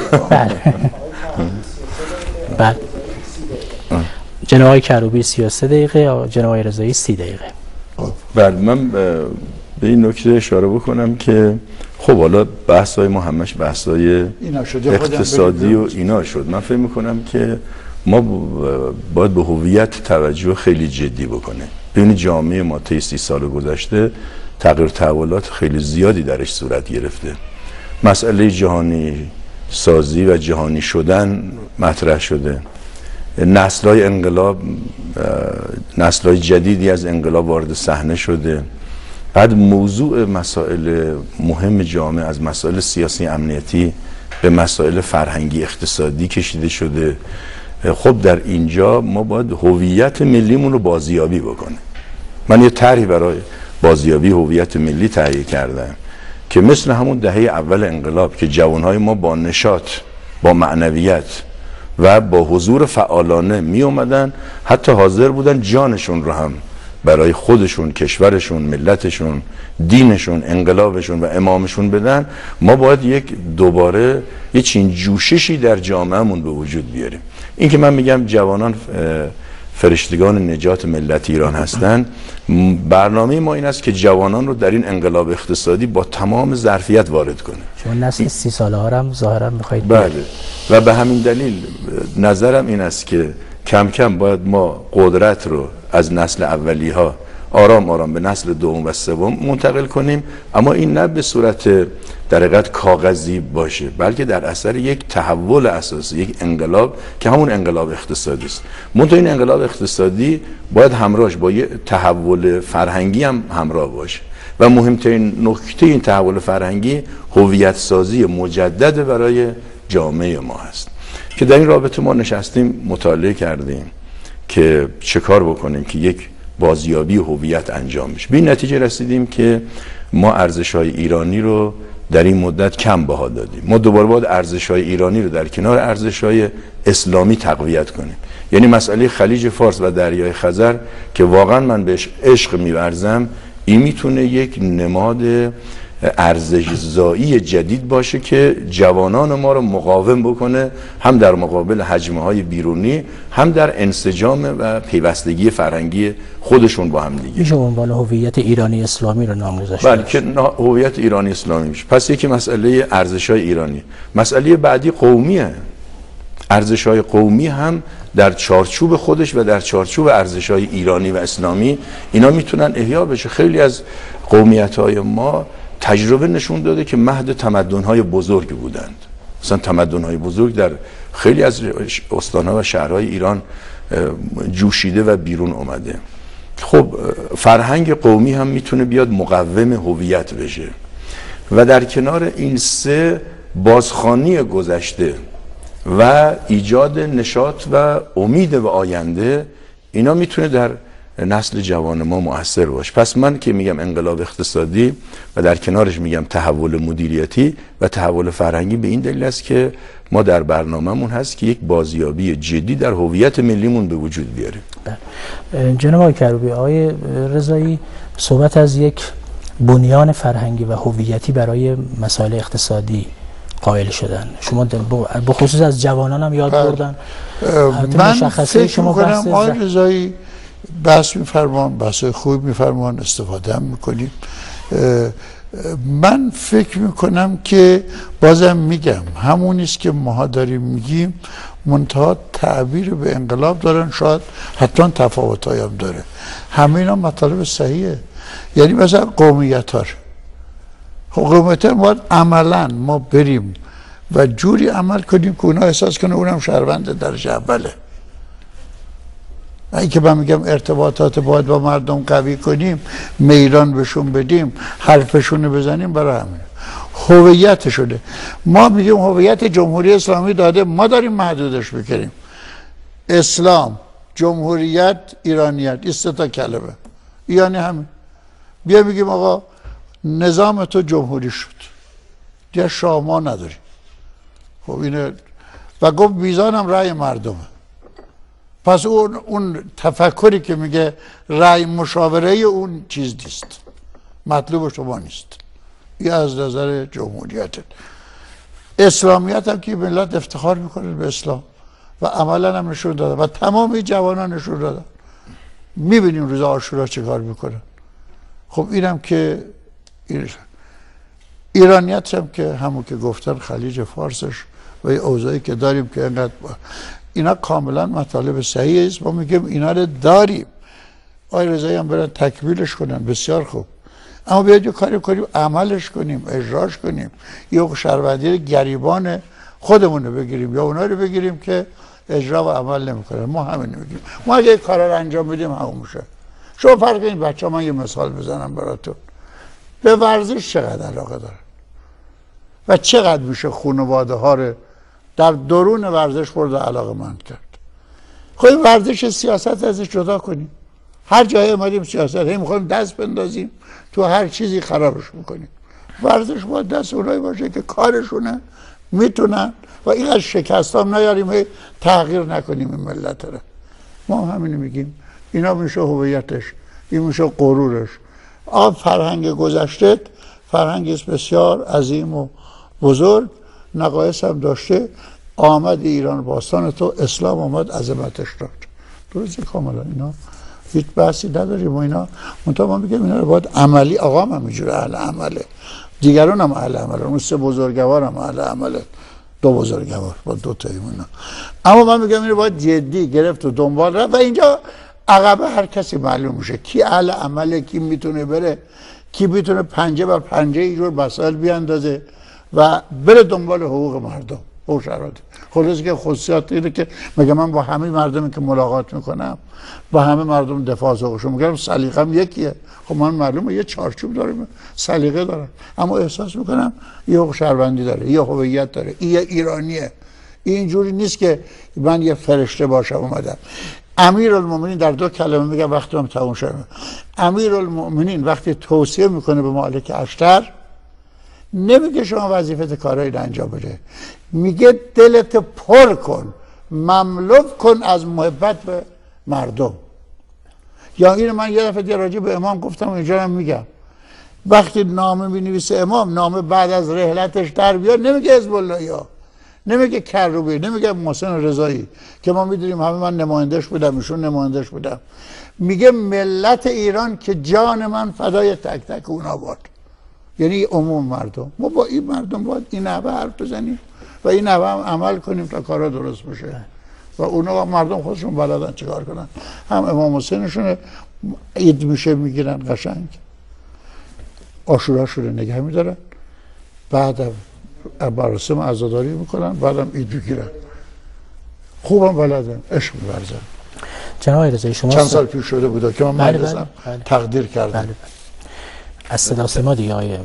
بله. جناب آقای کروبی 33 دقیقه، جناب آقای رضایی 30 دقیقه. بله، من به این نکته اشاره بکنم که خب حالا بحث‌های ما همش بحث‌های اقتصادی و اینا شد. من فکر می‌کنم که ما باید به هویت توجه خیلی جدی بکنیم. ببینید جامعه ما طی 30 سال گذشته تغییر تحولات خیلی زیادی درش صورت گرفته. مسئله جهانی سازی و جهانی شدن مطرح شده. نسل‌های انقلاب، نسل‌های جدیدی از انقلاب وارد صحنه شده. بعد موضوع مسائل مهم جامعه از مسائل سیاسی امنیتی به مسائل فرهنگی اقتصادی کشیده شده. خب در اینجا ما باید هویت ملیمون رو بازیابی بکنیم. من یه طرحی برای بازیابی هویت ملی تهیه کردم که مثل همون دهه اول انقلاب که جوانهای ما با نشاط، با معنویت و با حضور فعالانه می اومدن، حتی حاضر بودن جانشون رو هم برای خودشون، کشورشون، ملتشون، دینشون، انقلابشون و امامشون بدن. ما باید دوباره یه چین جوششی در جامعهمون به وجود بیاریم. این که من میگم جوانان فرشتگان نجات ملت ایران هستن، برنامه ما این است که جوانان رو در این انقلاب اقتصادی با تمام ظرفیت وارد کنه. شما نسل 30 ساله ها هم ظاهرا میخواید؟ بله، و به همین دلیل نظرم این است که کم کم باید ما قدرت رو از نسل اولی ها آرام آرام به نسل دوم و سوم منتقل کنیم، اما این نه به صورت در حقیقت کاغذی باشه، بلکه در اثر یک تحول اساسی، یک انقلاب که همون انقلاب اقتصادی است. منتها این انقلاب اقتصادی باید همراهش با یک تحول فرهنگی هم همراه باشه و مهمترین نکته این تحول فرهنگی هویت سازی مجدد برای جامعه ما هست که در این رابطه ما نشستیم مطالعه کردیم که چه کار بکنیم که یک بازیابی هویت انجام بشه. به این نتیجه رسیدیم که ما ارزش‌های ایرانی رو در این مدت کم بها دادیم. ما دوباره باید ارزش‌های ایرانی رو در کنار ارزش‌های اسلامی تقویت کنیم. یعنی مسئله خلیج فارس و دریای خزر که واقعا من بهش عشق می‌ورزم، این میتونه یک نماد ارزش زایی جدید باشه که جوانان ما رو مقاوم بکنه، هم در مقابل هجمه های بیرونی، هم در انسجام و پیوستگی فرهنگی خودشون با هم دیگه. میشه عنوان هویت ایرانی اسلامی رو نام گذاشت؟ بله، که هویت ایرانی اسلامی میشه. پس یکی مسئله ارزش‌های ایرانی. مسئله بعدی قومیه. ارزش‌های قومی هم در چارچوب خودش و در چارچوب ارزش‌های ایرانی و اسلامی اینا میتونن احیا بشه. خیلی از قومیت‌های ما تجربه نشون داده که مهد تمدن‌های بزرگ بودند. مثلا تمدن‌های بزرگ در خیلی از استان‌ها و شهرهای ایران جوشیده و بیرون اومده. خب فرهنگ قومی هم میتونه بیاد مقوم هویت بشه و در کنار این سه بازخوانی گذشته و ایجاد نشاط و امید به آینده، اینا میتونه در نسل جوان ما مؤثر باشه. پس من که میگم انقلاب اقتصادی و در کنارش میگم تحول مدیریتی و تحول فرهنگی، به این دلیل است که ما در برنامه‌مون هست که یک بازیابی جدی در هویت ملیمون به وجود بیاریم. جناب آقای کروبی، آقای رضایی صحبت از یک بنیان فرهنگی و هویتی برای مسائل اقتصادی قائل شدن. شما به خصوص از جوانان هم یاد بردن. من فکر میکنم آقای رضایی بحث میفرمان، بحث خوب میفرمان، استفاده هم میکنیم. من فکر میکنم که بازم میگم همونیست که ما داریم میگیم، منتها تعبیر به انقلاب دارن، شاید حتما تفاوت‌هایی هم داره. همه اینا مطالب صحیحه. یعنی مثلا قومیت ها، قومیت ها باید عملا ما بریم و جوری عمل کنیم که اونا احساس کنه اونم شهروند درجه اوله. این که من میگم ارتباطات باید با مردم قوی کنیم، میران بهشون بدیم، حرفشون بزنیم، برای همین هویت شده. ما میگیم هویت جمهوری اسلامی داده، ما داریم محدودش بکنیم. اسلام، جمهوریت، ایرانیت، این سه تا کلمه. یعنی همین. بیا میگیم آقا نظام تو جمهوری شد، دیگه شاه ما نداریم. خب اینه و گفت میزان هم رأی مردمه. پس اون تفکری که میگه رأی مشاوره اون چیز نیست، مطلوب شما نیست. این از نظر جمهوریت. اسلامیت هم که ملت افتخار میکنه به اسلام و عملا هم نشون دادن و تمامی جوانان نشون دادن. میبینیم روز عاشورا چه کار میکنن. خب اینم که ایرانیت هم که همون که گفتن خلیج فارسش و اوضاعی که داریم که اینقدر اینا کاملا مطالب صحیح است. ما میگیم اینا رو داریم. آقای رضایی هم برن تکمیلش کنن، بسیار خوب. اما بیاید یه کاری کنیم، عملش کنیم، اجراش کنیم. یا شهروندی گریبان خودمون رو بگیریم یا اونا رو بگیریم که اجرا و عمل نمیکنن. ما همین میگیم. ما اگه کارا رو انجام بدیم همون میشه. شما فرق این بچه‌ها، من یه مثال بزنم براتون. به ورزش چقدر علاقه داره و چقدر میشه خانواده ها رو در درون ورزش خورد علاقه‌مند کرد. خب این ورزش سیاست ازش جدا کنیم. هر جایی اومدیم سیاست هی میخوایم دست بندازیم تو هر چیزی خرابش میکنیم. ورزش باید دست اونایی باشه که کارشونه، میتونن و این از شکست هم نیاریم، هی تغییر نکنیم این ملت رو. ما همینو میگیم. اینا میشه هویتش، این میشه غرورش. فرهنگ گذشته فرهنگ بسیار عظیم و بزرگ، نقایص هم داشته. آمد ایران باستان تو، اسلام آمد عظمتش داد. درسته کاملا. اینا هیچ بحثی نداریم و اینا منتها ما میگیم اینا رو باید عملی. آقا هم همینجوره اهل عمله، دیگران هم اهل عمله، اون سه بزرگوار هم اهل عمله، دو بزرگوار با دو تا اینا. اما من میگم اینو باید جدی گرفت و دنبال رفت و اینجا عقب هر کسی معلوم میشه کی اهل عمله، کی میتونه بره، کی میتونه پنجه بر پنجه اینجور مسائل بیاندازه و بره دنبال حقوق مردم. او شرایط خلاصه که خصوصیات اینه که میگم من با همه مردمی که ملاقات میکنم با همه مردم دفاع از حقوقشون میگم سلیقه‌م یکیه. خب من معلومه یه چارچوب دارم، سلیقه دارم، اما احساس میکنم یه حقوق شهروندی داره، یه هویت داره، یه ایرانیه. اینجوری نیست که من یه فرشته باشم اومدم. امیرالمومنین در دو کلمه میگم وقتی هم تموم شد. امیرالمومنین وقتی توصیه میکنه به مالک اشتر نمیگه شما وظیفت کارایی رو انجام بده، میگه دلت پر کن، مملو کن از محبت به مردم. یا این من یه دفعه راجع به امام گفتم و اینجا هم میگم، وقتی نامه مینویسه امام، نامه بعد از رحلتش در بیاد نمیگه حزب الله ها، نمیگه کروبی، نمیگه محسن رضایی که ما میدونیم همه من نمایندش بودم، ایشون نمایندش بودم. میگه ملت ایران که جان من فدای تک تک اونا باد. یعنی عموم مردم. ما با این مردم باید این نحوه حرف بزنیم و این نحوه هم عمل کنیم تا کارا درست بشه و اونا مردم خودشون بلدن چیکار کنن. هم امام حسینشون عید میشه میگیرن قشنگ، عاشوراشون رو نگه میدارن، بعدم مراسم عزاداری میکنن، بعدم عید میگیرن. خوبم بلدن، عشق می‌ورزن. جناب رضایی شما چند سال پیش شده بود که من مدرسم تقدیر کردم. از صدا سیما دیگه آیه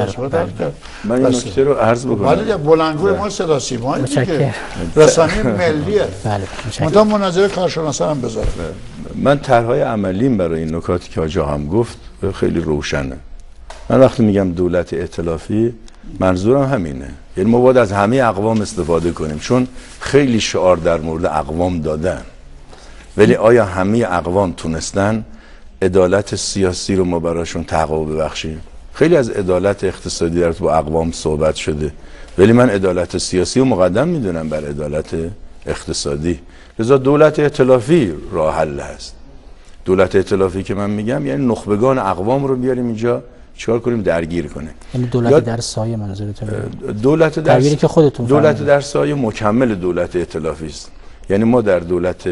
من این نکته رو عرض بکنم. ولی بلندگوی ما صدا سیما دیگه رسانه ملیه. بله مناظره کارشناسان هم بذاره. من طرحهای عملیم برای این نکاتی که آجا هم گفت خیلی روشنه. من وقتی میگم دولت ائتلافی منظورم همینه، یعنی ما باید از همه اقوام استفاده کنیم، چون خیلی شعار در مورد اقوام دادن، ولی آیا همه اقوام تونستن عدالت سیاسی رو ما براشون تحقق ببخشیم؟ خیلی از عدالت اقتصادی در تو با اقوام صحبت شده، ولی من عدالت سیاسی رو مقدم میدونم بر عدالت اقتصادی. لذا دولت ائتلافی راه حل هست. دولت ائتلافی که من میگم یعنی نخبگان اقوام رو بیاریم اینجا چیکار کنیم؟ درگیر کنیم. یعنی دولت در سایه منظورتون؟ دولت در تعبیری که خودتون دولت در سایه مکمل دولت ائتلافی است. یعنی ما در دولت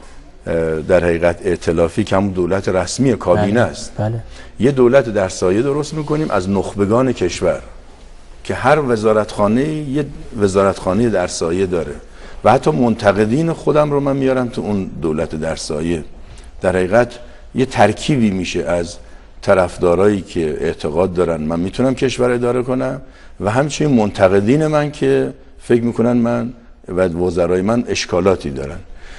در حقیقت ائتلافی که همون دولت رسمی کابینه است. بله. یه دولت در سایه درست میکنیم از نخبگان کشور که هر وزارتخانه یه وزارتخانه در سایه داره و حتی منتقدین خودم رو من میارم تو اون دولت در سایه. در حقیقت یه ترکیبی میشه از طرفدارایی که اعتقاد دارن من میتونم کشور اداره کنم و همچنین منتقدین من که فکر میکنن من و وزرای من اشکالاتی دارن.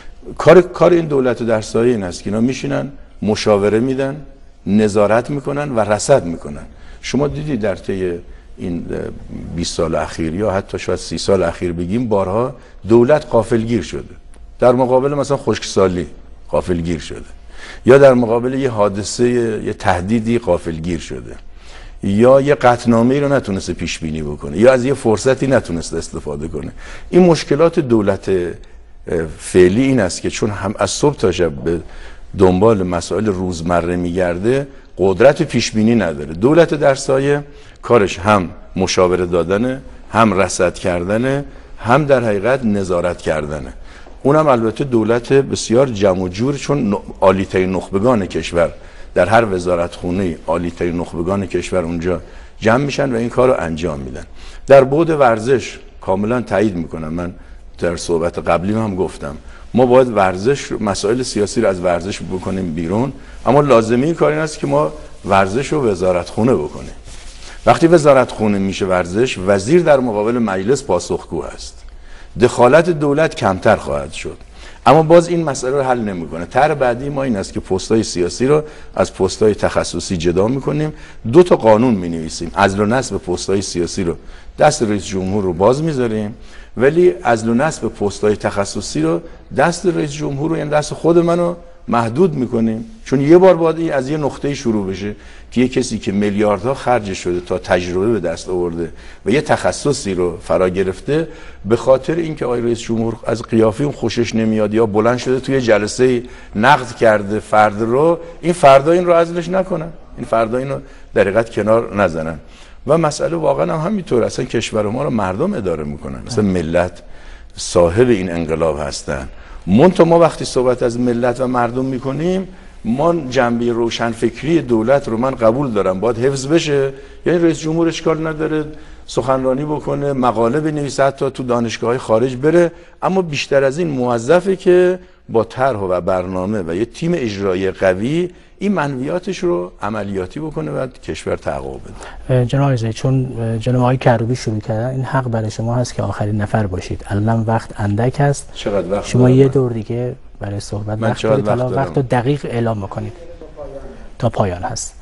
کار این دولت در سایه این است که اینا میشینن مشاوره میدن، نظارت میکنن و رصد میکنن. شما دیدی در طی این 20 سال اخیر یا حتی شاید 30 سال اخیر بگیم بارها دولت غافلگیر شده، در مقابل مثلا خشکسالی غافلگیر شده، یا در مقابل یه حادثه یه تهدیدی غافلگیر شده، یا یه قطعنامه‌ای رو نتونسته پیش بینی بکنه، یا از یه فرصتی نتونسته استفاده کنه. این مشکلات دولت فعلی این است که چون هم از صبح تا شب به دنبال مسائل روزمره میگرده قدرت پیش بینی نداره. دولت در سایه کارش هم مشاوره دادنه، هم رصد کردنه، هم در حقیقت نظارت کردنه. اونم البته دولت بسیار جمع و جور، چون عالی‌ترین نخبگان کشور در هر وزارتخونه عالی‌ترین نخبگان کشور اونجا جمع میشن و این کار رو انجام میدن. در بعد ورزش کاملا تایید میکنم، من در صحبت قبلی هم گفتم ما باید ورزش مسائل سیاسی رو از ورزش بکنیم بیرون، اما لازمی کار این است که ما ورزش رو وزارتخونه بکنیم. وقتی وزارتخونه میشه ورزش، وزیر در مقابل مجلس پاسخگو است، دخالت دولت کمتر خواهد شد. اما باز این مسئله رو حل نمیکنه. طرح بعدی ما این است که پست‌های سیاسی رو از پست‌های تخصصی جدا میکنیم، 2 تا قانون مینویسیم. عزل و نصب پست‌های سیاسی رو دست رئیس جمهور رو باز میذاریم، ولی عزل و نصب پست‌های تخصصی رو دست رئیس جمهور رو، یعنی دست خود منو محدود میکنیم. چون یه بار باید از یه نقطه‌ای شروع بشه که یه کسی که میلیاردها خرج شده تا تجربه به دست آورده و یه تخصصی رو فرا گرفته، به خاطر اینکه آقای رئیس جمهور از قیافه اون خوشش نمیاد یا بلند شده توی جلسه نقد کرده فرد رو، این فردا این رو عزلش نکنن، این فردا اینو در حقیقت کنار نزنن. و مسئله واقعا هم همینطور، اصلا کشور ما رو مردم اداره میکنن، مثلا ملت صاحب این انقلاب هستن. منتها ما وقتی صحبت از ملت و مردم میکنیم، ما جنبه روشنفکری دولت رو من قبول دارم باید حفظ بشه، یعنی رئیس جمهور اشکال نداره سخنرانی بکنه، مقاله بنویسه، حتی تو دانشگاه‌های خارج بره، اما بیشتر از این موظفه که با طرح و برنامه و یه تیم اجرایی قوی این منویاتش رو عملیاتی بکنه و کشور تحقق بده. جناب آقای چون جناب آقای کروبی شروع کردن، این حق برای شما هست که آخرین نفر باشید. الان وقت اندک است. چقدر وقت شما یه دور دیگه برای صحبت وقت دارید، وقت رو دقیق اعلام بکنید تا پایان هست.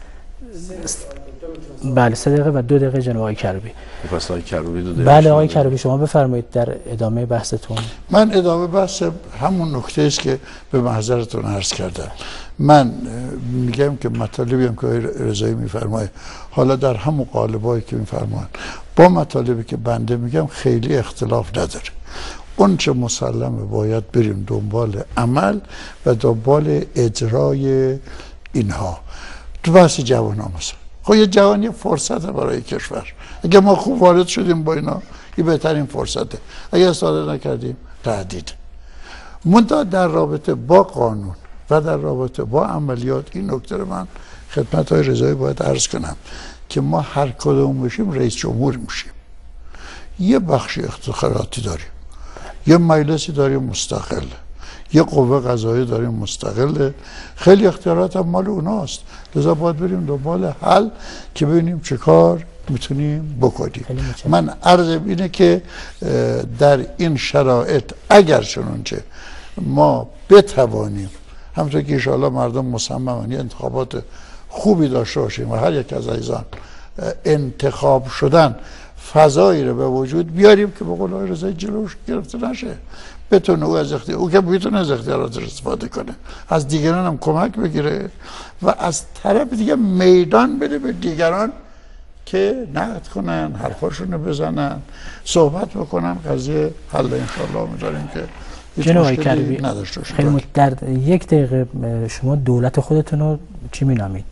بله 3 دقیقه و 2 دقیقه جناب آقای کروبی. پس آقای کروبی 2 دقیقه. بله آقای کروبی شما بفرمایید در ادامه بحثتون. من ادامه بحث همون نکته است که به محضرتون عرض کردم. من میگم که مطالبی هم که رضایی میفرمایه حالا در همون قالبایی که میفرمایند با مطالبی که بنده میگم خیلی اختلاف نداره. اون چه مسلمه باید بریم دنبال عمل و دنبال اجرای اینها. تو بحث جوان ها مثلا خب یه جوانی فرصته برای کشور، اگه ما خوب وارد شدیم با اینا این بهترین فرصته، اگه استفاده نکردیم تهدید. منتها در رابطه با قانون و در رابطه با عملیات این نکته رو من خدمت های رضایی باید عرض کنم که ما هر کدوم بشیم رئیس جمهور میشیم، یه بخشی اختیاراتی داریم، یه مجلسی داریم مستقل، یه قوه قضاییه داریم مستقله، خیلی اختیارات هم مال اوناست، لذا باید بریم دنبال حل که ببینیم چه کار میتونیم بکنیم. من عرضم اینه که در این شرایط اگر چنانچه ما بتوانیم همونطور که انشاءالله مردم مصممن انتخابات خوبی داشته باشیم و هر یک از عزیزان انتخاب شدن فضایی رو به وجود بیاریم که به قول آقای رضایی جلوش گرفته نشه، بتونه او که میتونه از اختیاراتش استفاده کنه، از دیگران هم کمک بگیره و از طرف دیگه میدان بده به دیگران که نقد کنن، حرفاشون رو بزنن، صحبت بکنن، قضیه حل انشاءالله می‌ذاریم که جناب آقای کریمی خیلی در یک دقیقه شما دولت خودتون رو چی می‌نامید؟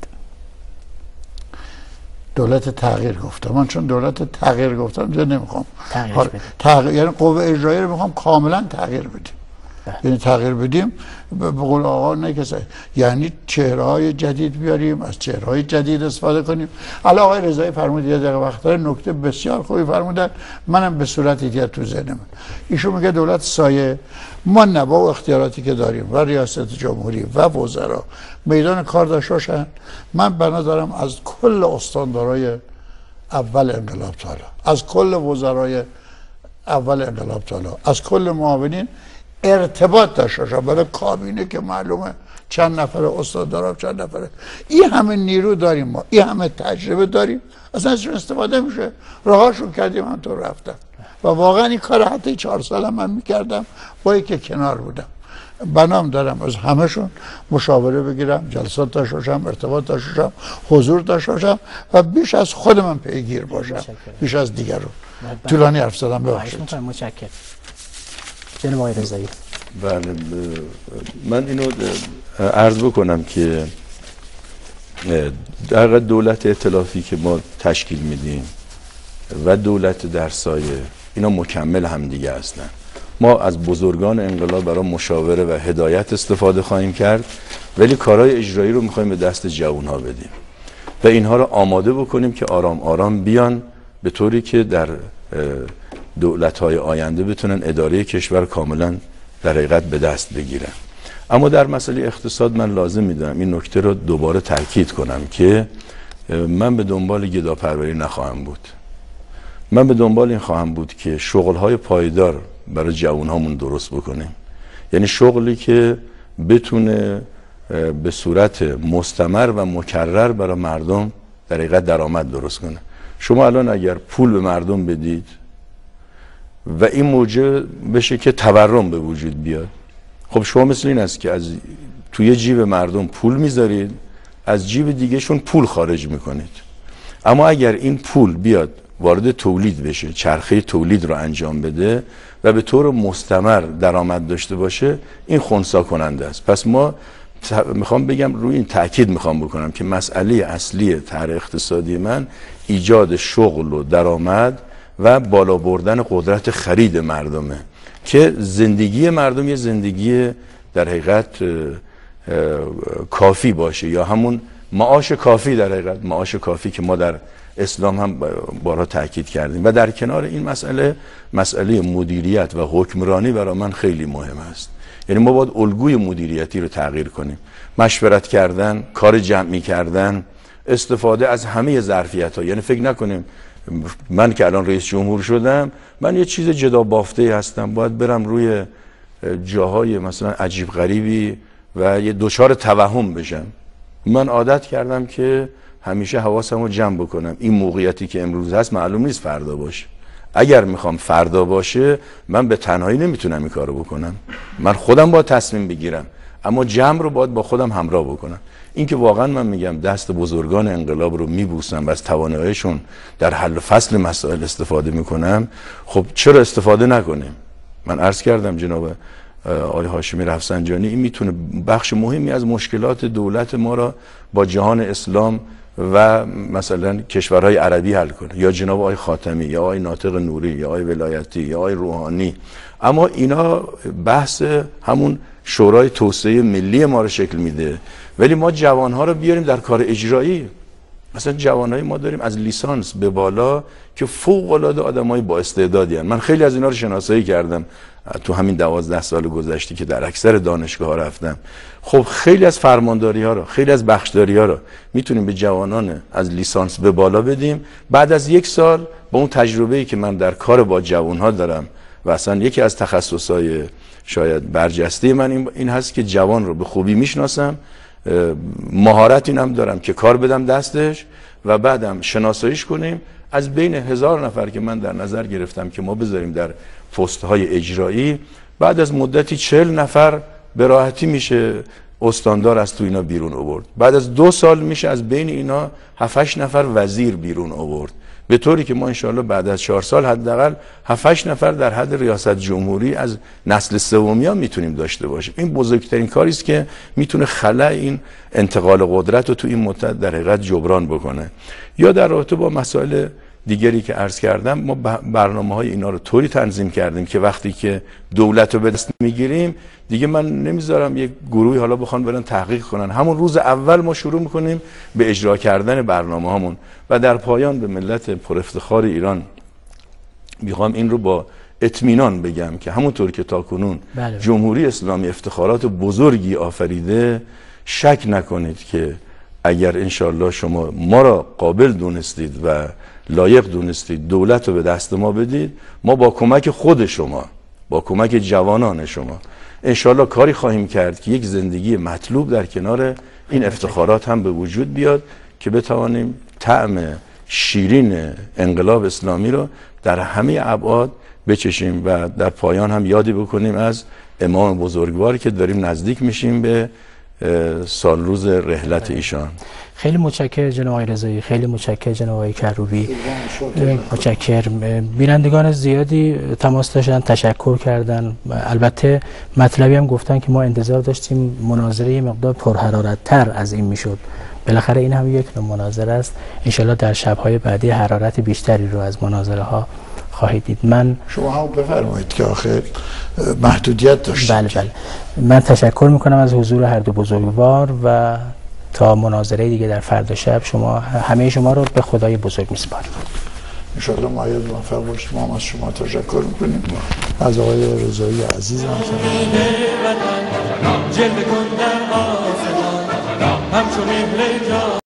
دولت تغییر گفتم. من چون دولت تغییر گفتم دیگه نمیخوام تغییر یعنی قوه اجرایی رو میخوام کاملا تغییر بدیم. یعنی تغییر بدیم به قول آقا نکسه، یعنی چهره‌های جدید بیاریم، از چهره‌های جدید استفاده کنیم. الان آقای رضایی فرمود یه دقیقه وقت داره، نکته بسیار خوبی فرمودن، منم به صورت دیگه تو ذهنم. ایشون میگه دولت سایه، ما نبا و اختیاراتی که داریم و ریاست جمهوری و وزرا میدان کار داشته باشن. من بنا دارم از کل استاندارای اول انقلاب تا حالا، از کل وزرای اول انقلاب تا حالا، از کل معاونین ارتباط داشته باشن. برای کابینه که معلومه چند نفر استاندارا چند نفره، این همه نیرو داریم ما، این همه تجربه داریم، اصلا ازشون استفاده میشه. راهاشون کردیم همونطور رفتن و واقعا این کار حتی 4 سال من میکردم با اینکه کنار بودم. بنام دارم از همهشون مشاوره بگیرم، جلسات داشته باشم، ارتباط داشته باشم، حضور داشته باشم و بیش از خود من پیگیر باشم، بیش از دیگران. طولانی حرف زدم، ببخشید. متشکرم. جناب آقای رضایی. بله، من اینو عرض بکنم که در دولت ائتلافی که ما تشکیل میدیم و دولت در سایه، اینا مکمل هم دیگه هستن. ما از بزرگان انقلاب برای مشاوره و هدایت استفاده خواهیم کرد، ولی کارهای اجرایی رو میخوایم به دست جوانها بدیم و اینها رو آماده بکنیم که آرام آرام بیان، به طوری که در دولت‌های آینده بتونن اداره کشور کاملا در حقیقت به دست بگیرن. اما در مسئله اقتصاد من لازم میدونم این نکته رو دوباره تاکید کنم که من به دنبال گداپروری نخواهم بود. من به دنبال این خواهم بود که شغل‌های پایدار برای جوانهامون درست بکنیم، یعنی شغلی که بتونه به صورت مستمر و مکرر برای مردم در حقیقت درآمد درست کنه. شما الان اگر پول به مردم بدید و این موجب بشه که تورم به وجود بیاد، خب شما مثل این است که از توی جیب مردم پول میذارید، از جیب دیگهشون پول خارج میکنید. اما اگر این پول بیاد وارد تولید بشه، چرخه تولید رو انجام بده و به طور مستمر درآمد داشته باشه، این خنثی کننده است. پس ما میخوام بگم، روی این تاکید میخوام بکنم که مسئله اصلی طرح اقتصادی من ایجاد شغل و درآمد و بالا بردن قدرت خرید مردمه که زندگی مردم یه زندگی در حقیقت کافی باشه، یا همون معاش کافی، در حقیقت معاش کافی که ما در اسلام هم بارها تاکید کردیم. و در کنار این مسئله مدیریت و حکمرانی برای من خیلی مهم است. یعنی ما باید الگوی مدیریتی رو تغییر کنیم، مشورت کردن، کار جمعی کردن، استفاده از همه ظرفیت‌ها. یعنی فکر نکنیم من که الان رئیس جمهور شدم من یه چیز جدا بافته هستم، باید برم روی جاهای مثلا عجیب غریبی و یه دچار توهم بشم. من عادت کردم که همیشه حواسمو جمع بکنم، این موقعیتی که امروز هست معلوم نیست فردا باشه. اگر میخوام فردا باشه من به تنهایی نمیتونم این کارو بکنم، من خودم باید تصمیم بگیرم، اما جمع رو باید با خودم همراه بکنم. این که واقعا من میگم دست بزرگان انقلاب رو میبوسم و از تواناییشون در حل و فصل مسائل استفاده میکنم، خب چرا استفاده نکنیم؟ من عرض کردم جناب آقای هاشمی رفسنجانی، این میتونه بخش مهمی از مشکلات دولت ما را با جهان اسلام و مثلا کشورهای عربی حل کنه، یا جناب آقای خاتمی، یا آقای ناطق نوری، یا آقای ولایتی، یا آقای روحانی. اما اینا بحث همون شورای توسعه ملی ما رو شکل میده، ولی ما جوانها رو بیاریم در کار اجرایی. مثلا جوانهای ما داریم از لیسانس به بالا که فوق العاده آدمای با استعدادی هستند. من خیلی از اینا رو شناسایی کردم، تو همین 12 سال گذشته که در اکثر دانشگاه ها رفتم، خب خیلی از فرمانداری ها رو، خیلی از بخشداری ها رو میتونیم به جوانان از لیسانس به بالا بدیم. بعد از 1 سال با اون تجربه‌ای که من در کار با جوان ها دارم و اصلا یکی از تخصصهای شاید برجسته من این هست که جوان رو به خوبی میشناسم، مهارت اینم دارم که کار بدم دستش و بعدم شناساییش کنیم. از بین 1000 نفر که من در نظر گرفتم که ما بذاریم در پست‌های اجرایی، بعد از مدتی 40 نفر به راحتی میشه استاندار از تو اینا بیرون آورد. بعد از 2 سال میشه از بین اینا 7-8 نفر وزیر بیرون آورد، به طوری که ما انشاءالله بعد از 4 سال حداقل 7-8 نفر در حد ریاست جمهوری از نسل سومیان میتونیم داشته باشیم. این بزرگترین کاری است که میتونه خلأ این انتقال قدرت رو تو این مدت در حقیقت جبران بکنه. یا در رابطه با مسائل دیگری که عرض کردم، ما برنامه‌های اینا رو طوری تنظیم کردیم که وقتی که دولت رو به دست میگیریم دیگه من نمیذارم یک گروهی حالا بخوان برن تحقیق کنن، همون روز اول ما شروع میکنیم به اجرا کردن برنامه‌هامون و در پایان به ملت پر افتخار ایران میخوام این رو با اطمینان بگم که همونطور که تاکنون جمهوری اسلامی افتخارات بزرگی آفریده، شک نکنید که اگر انشالله شما ما را قابل دونستید و لایق دونستید دولت رو به دست ما بدید، ما با کمک خود شما، با کمک جوانان شما انشالله کاری خواهیم کرد که یک زندگی مطلوب در کنار این افتخارات هم به وجود بیاد که بتوانیم طعم شیرین انقلاب اسلامی رو در همه ابعاد بچشیم و در پایان هم یادی بکنیم از امام بزرگوار که داریم نزدیک میشیم به سال روز رحلت ایشان. خیلی متشکرم جناب آقای رضایی، خیلی متشکرم جناب آقای کروبی، متشکرم. بینندگان زیادی تماس داشتن، تشکر کردن. البته مطلبی هم گفتن که ما انتظار داشتیم مناظره مقدار پرحرارت تر از این میشد. بالاخره این هم یک نوع مناظره است. انشالله در شب‌های بعدی حرارت بیشتری رو از مناظره ها خواهید دید. من شما هم بفرمایید که آخر محدودیت داشتید. بله. من تشکر میکنم از حضور هر دو بزرگوار و تا مناظره دیگه در فردا شب همه شما رو به خدای بزرگ میسپارم. انشاءالله معید موفق باشید. ما هم از شما تشکر میکنیم. از آقای رضایی عزیز هم جلوه کن در آسمان همچون مهر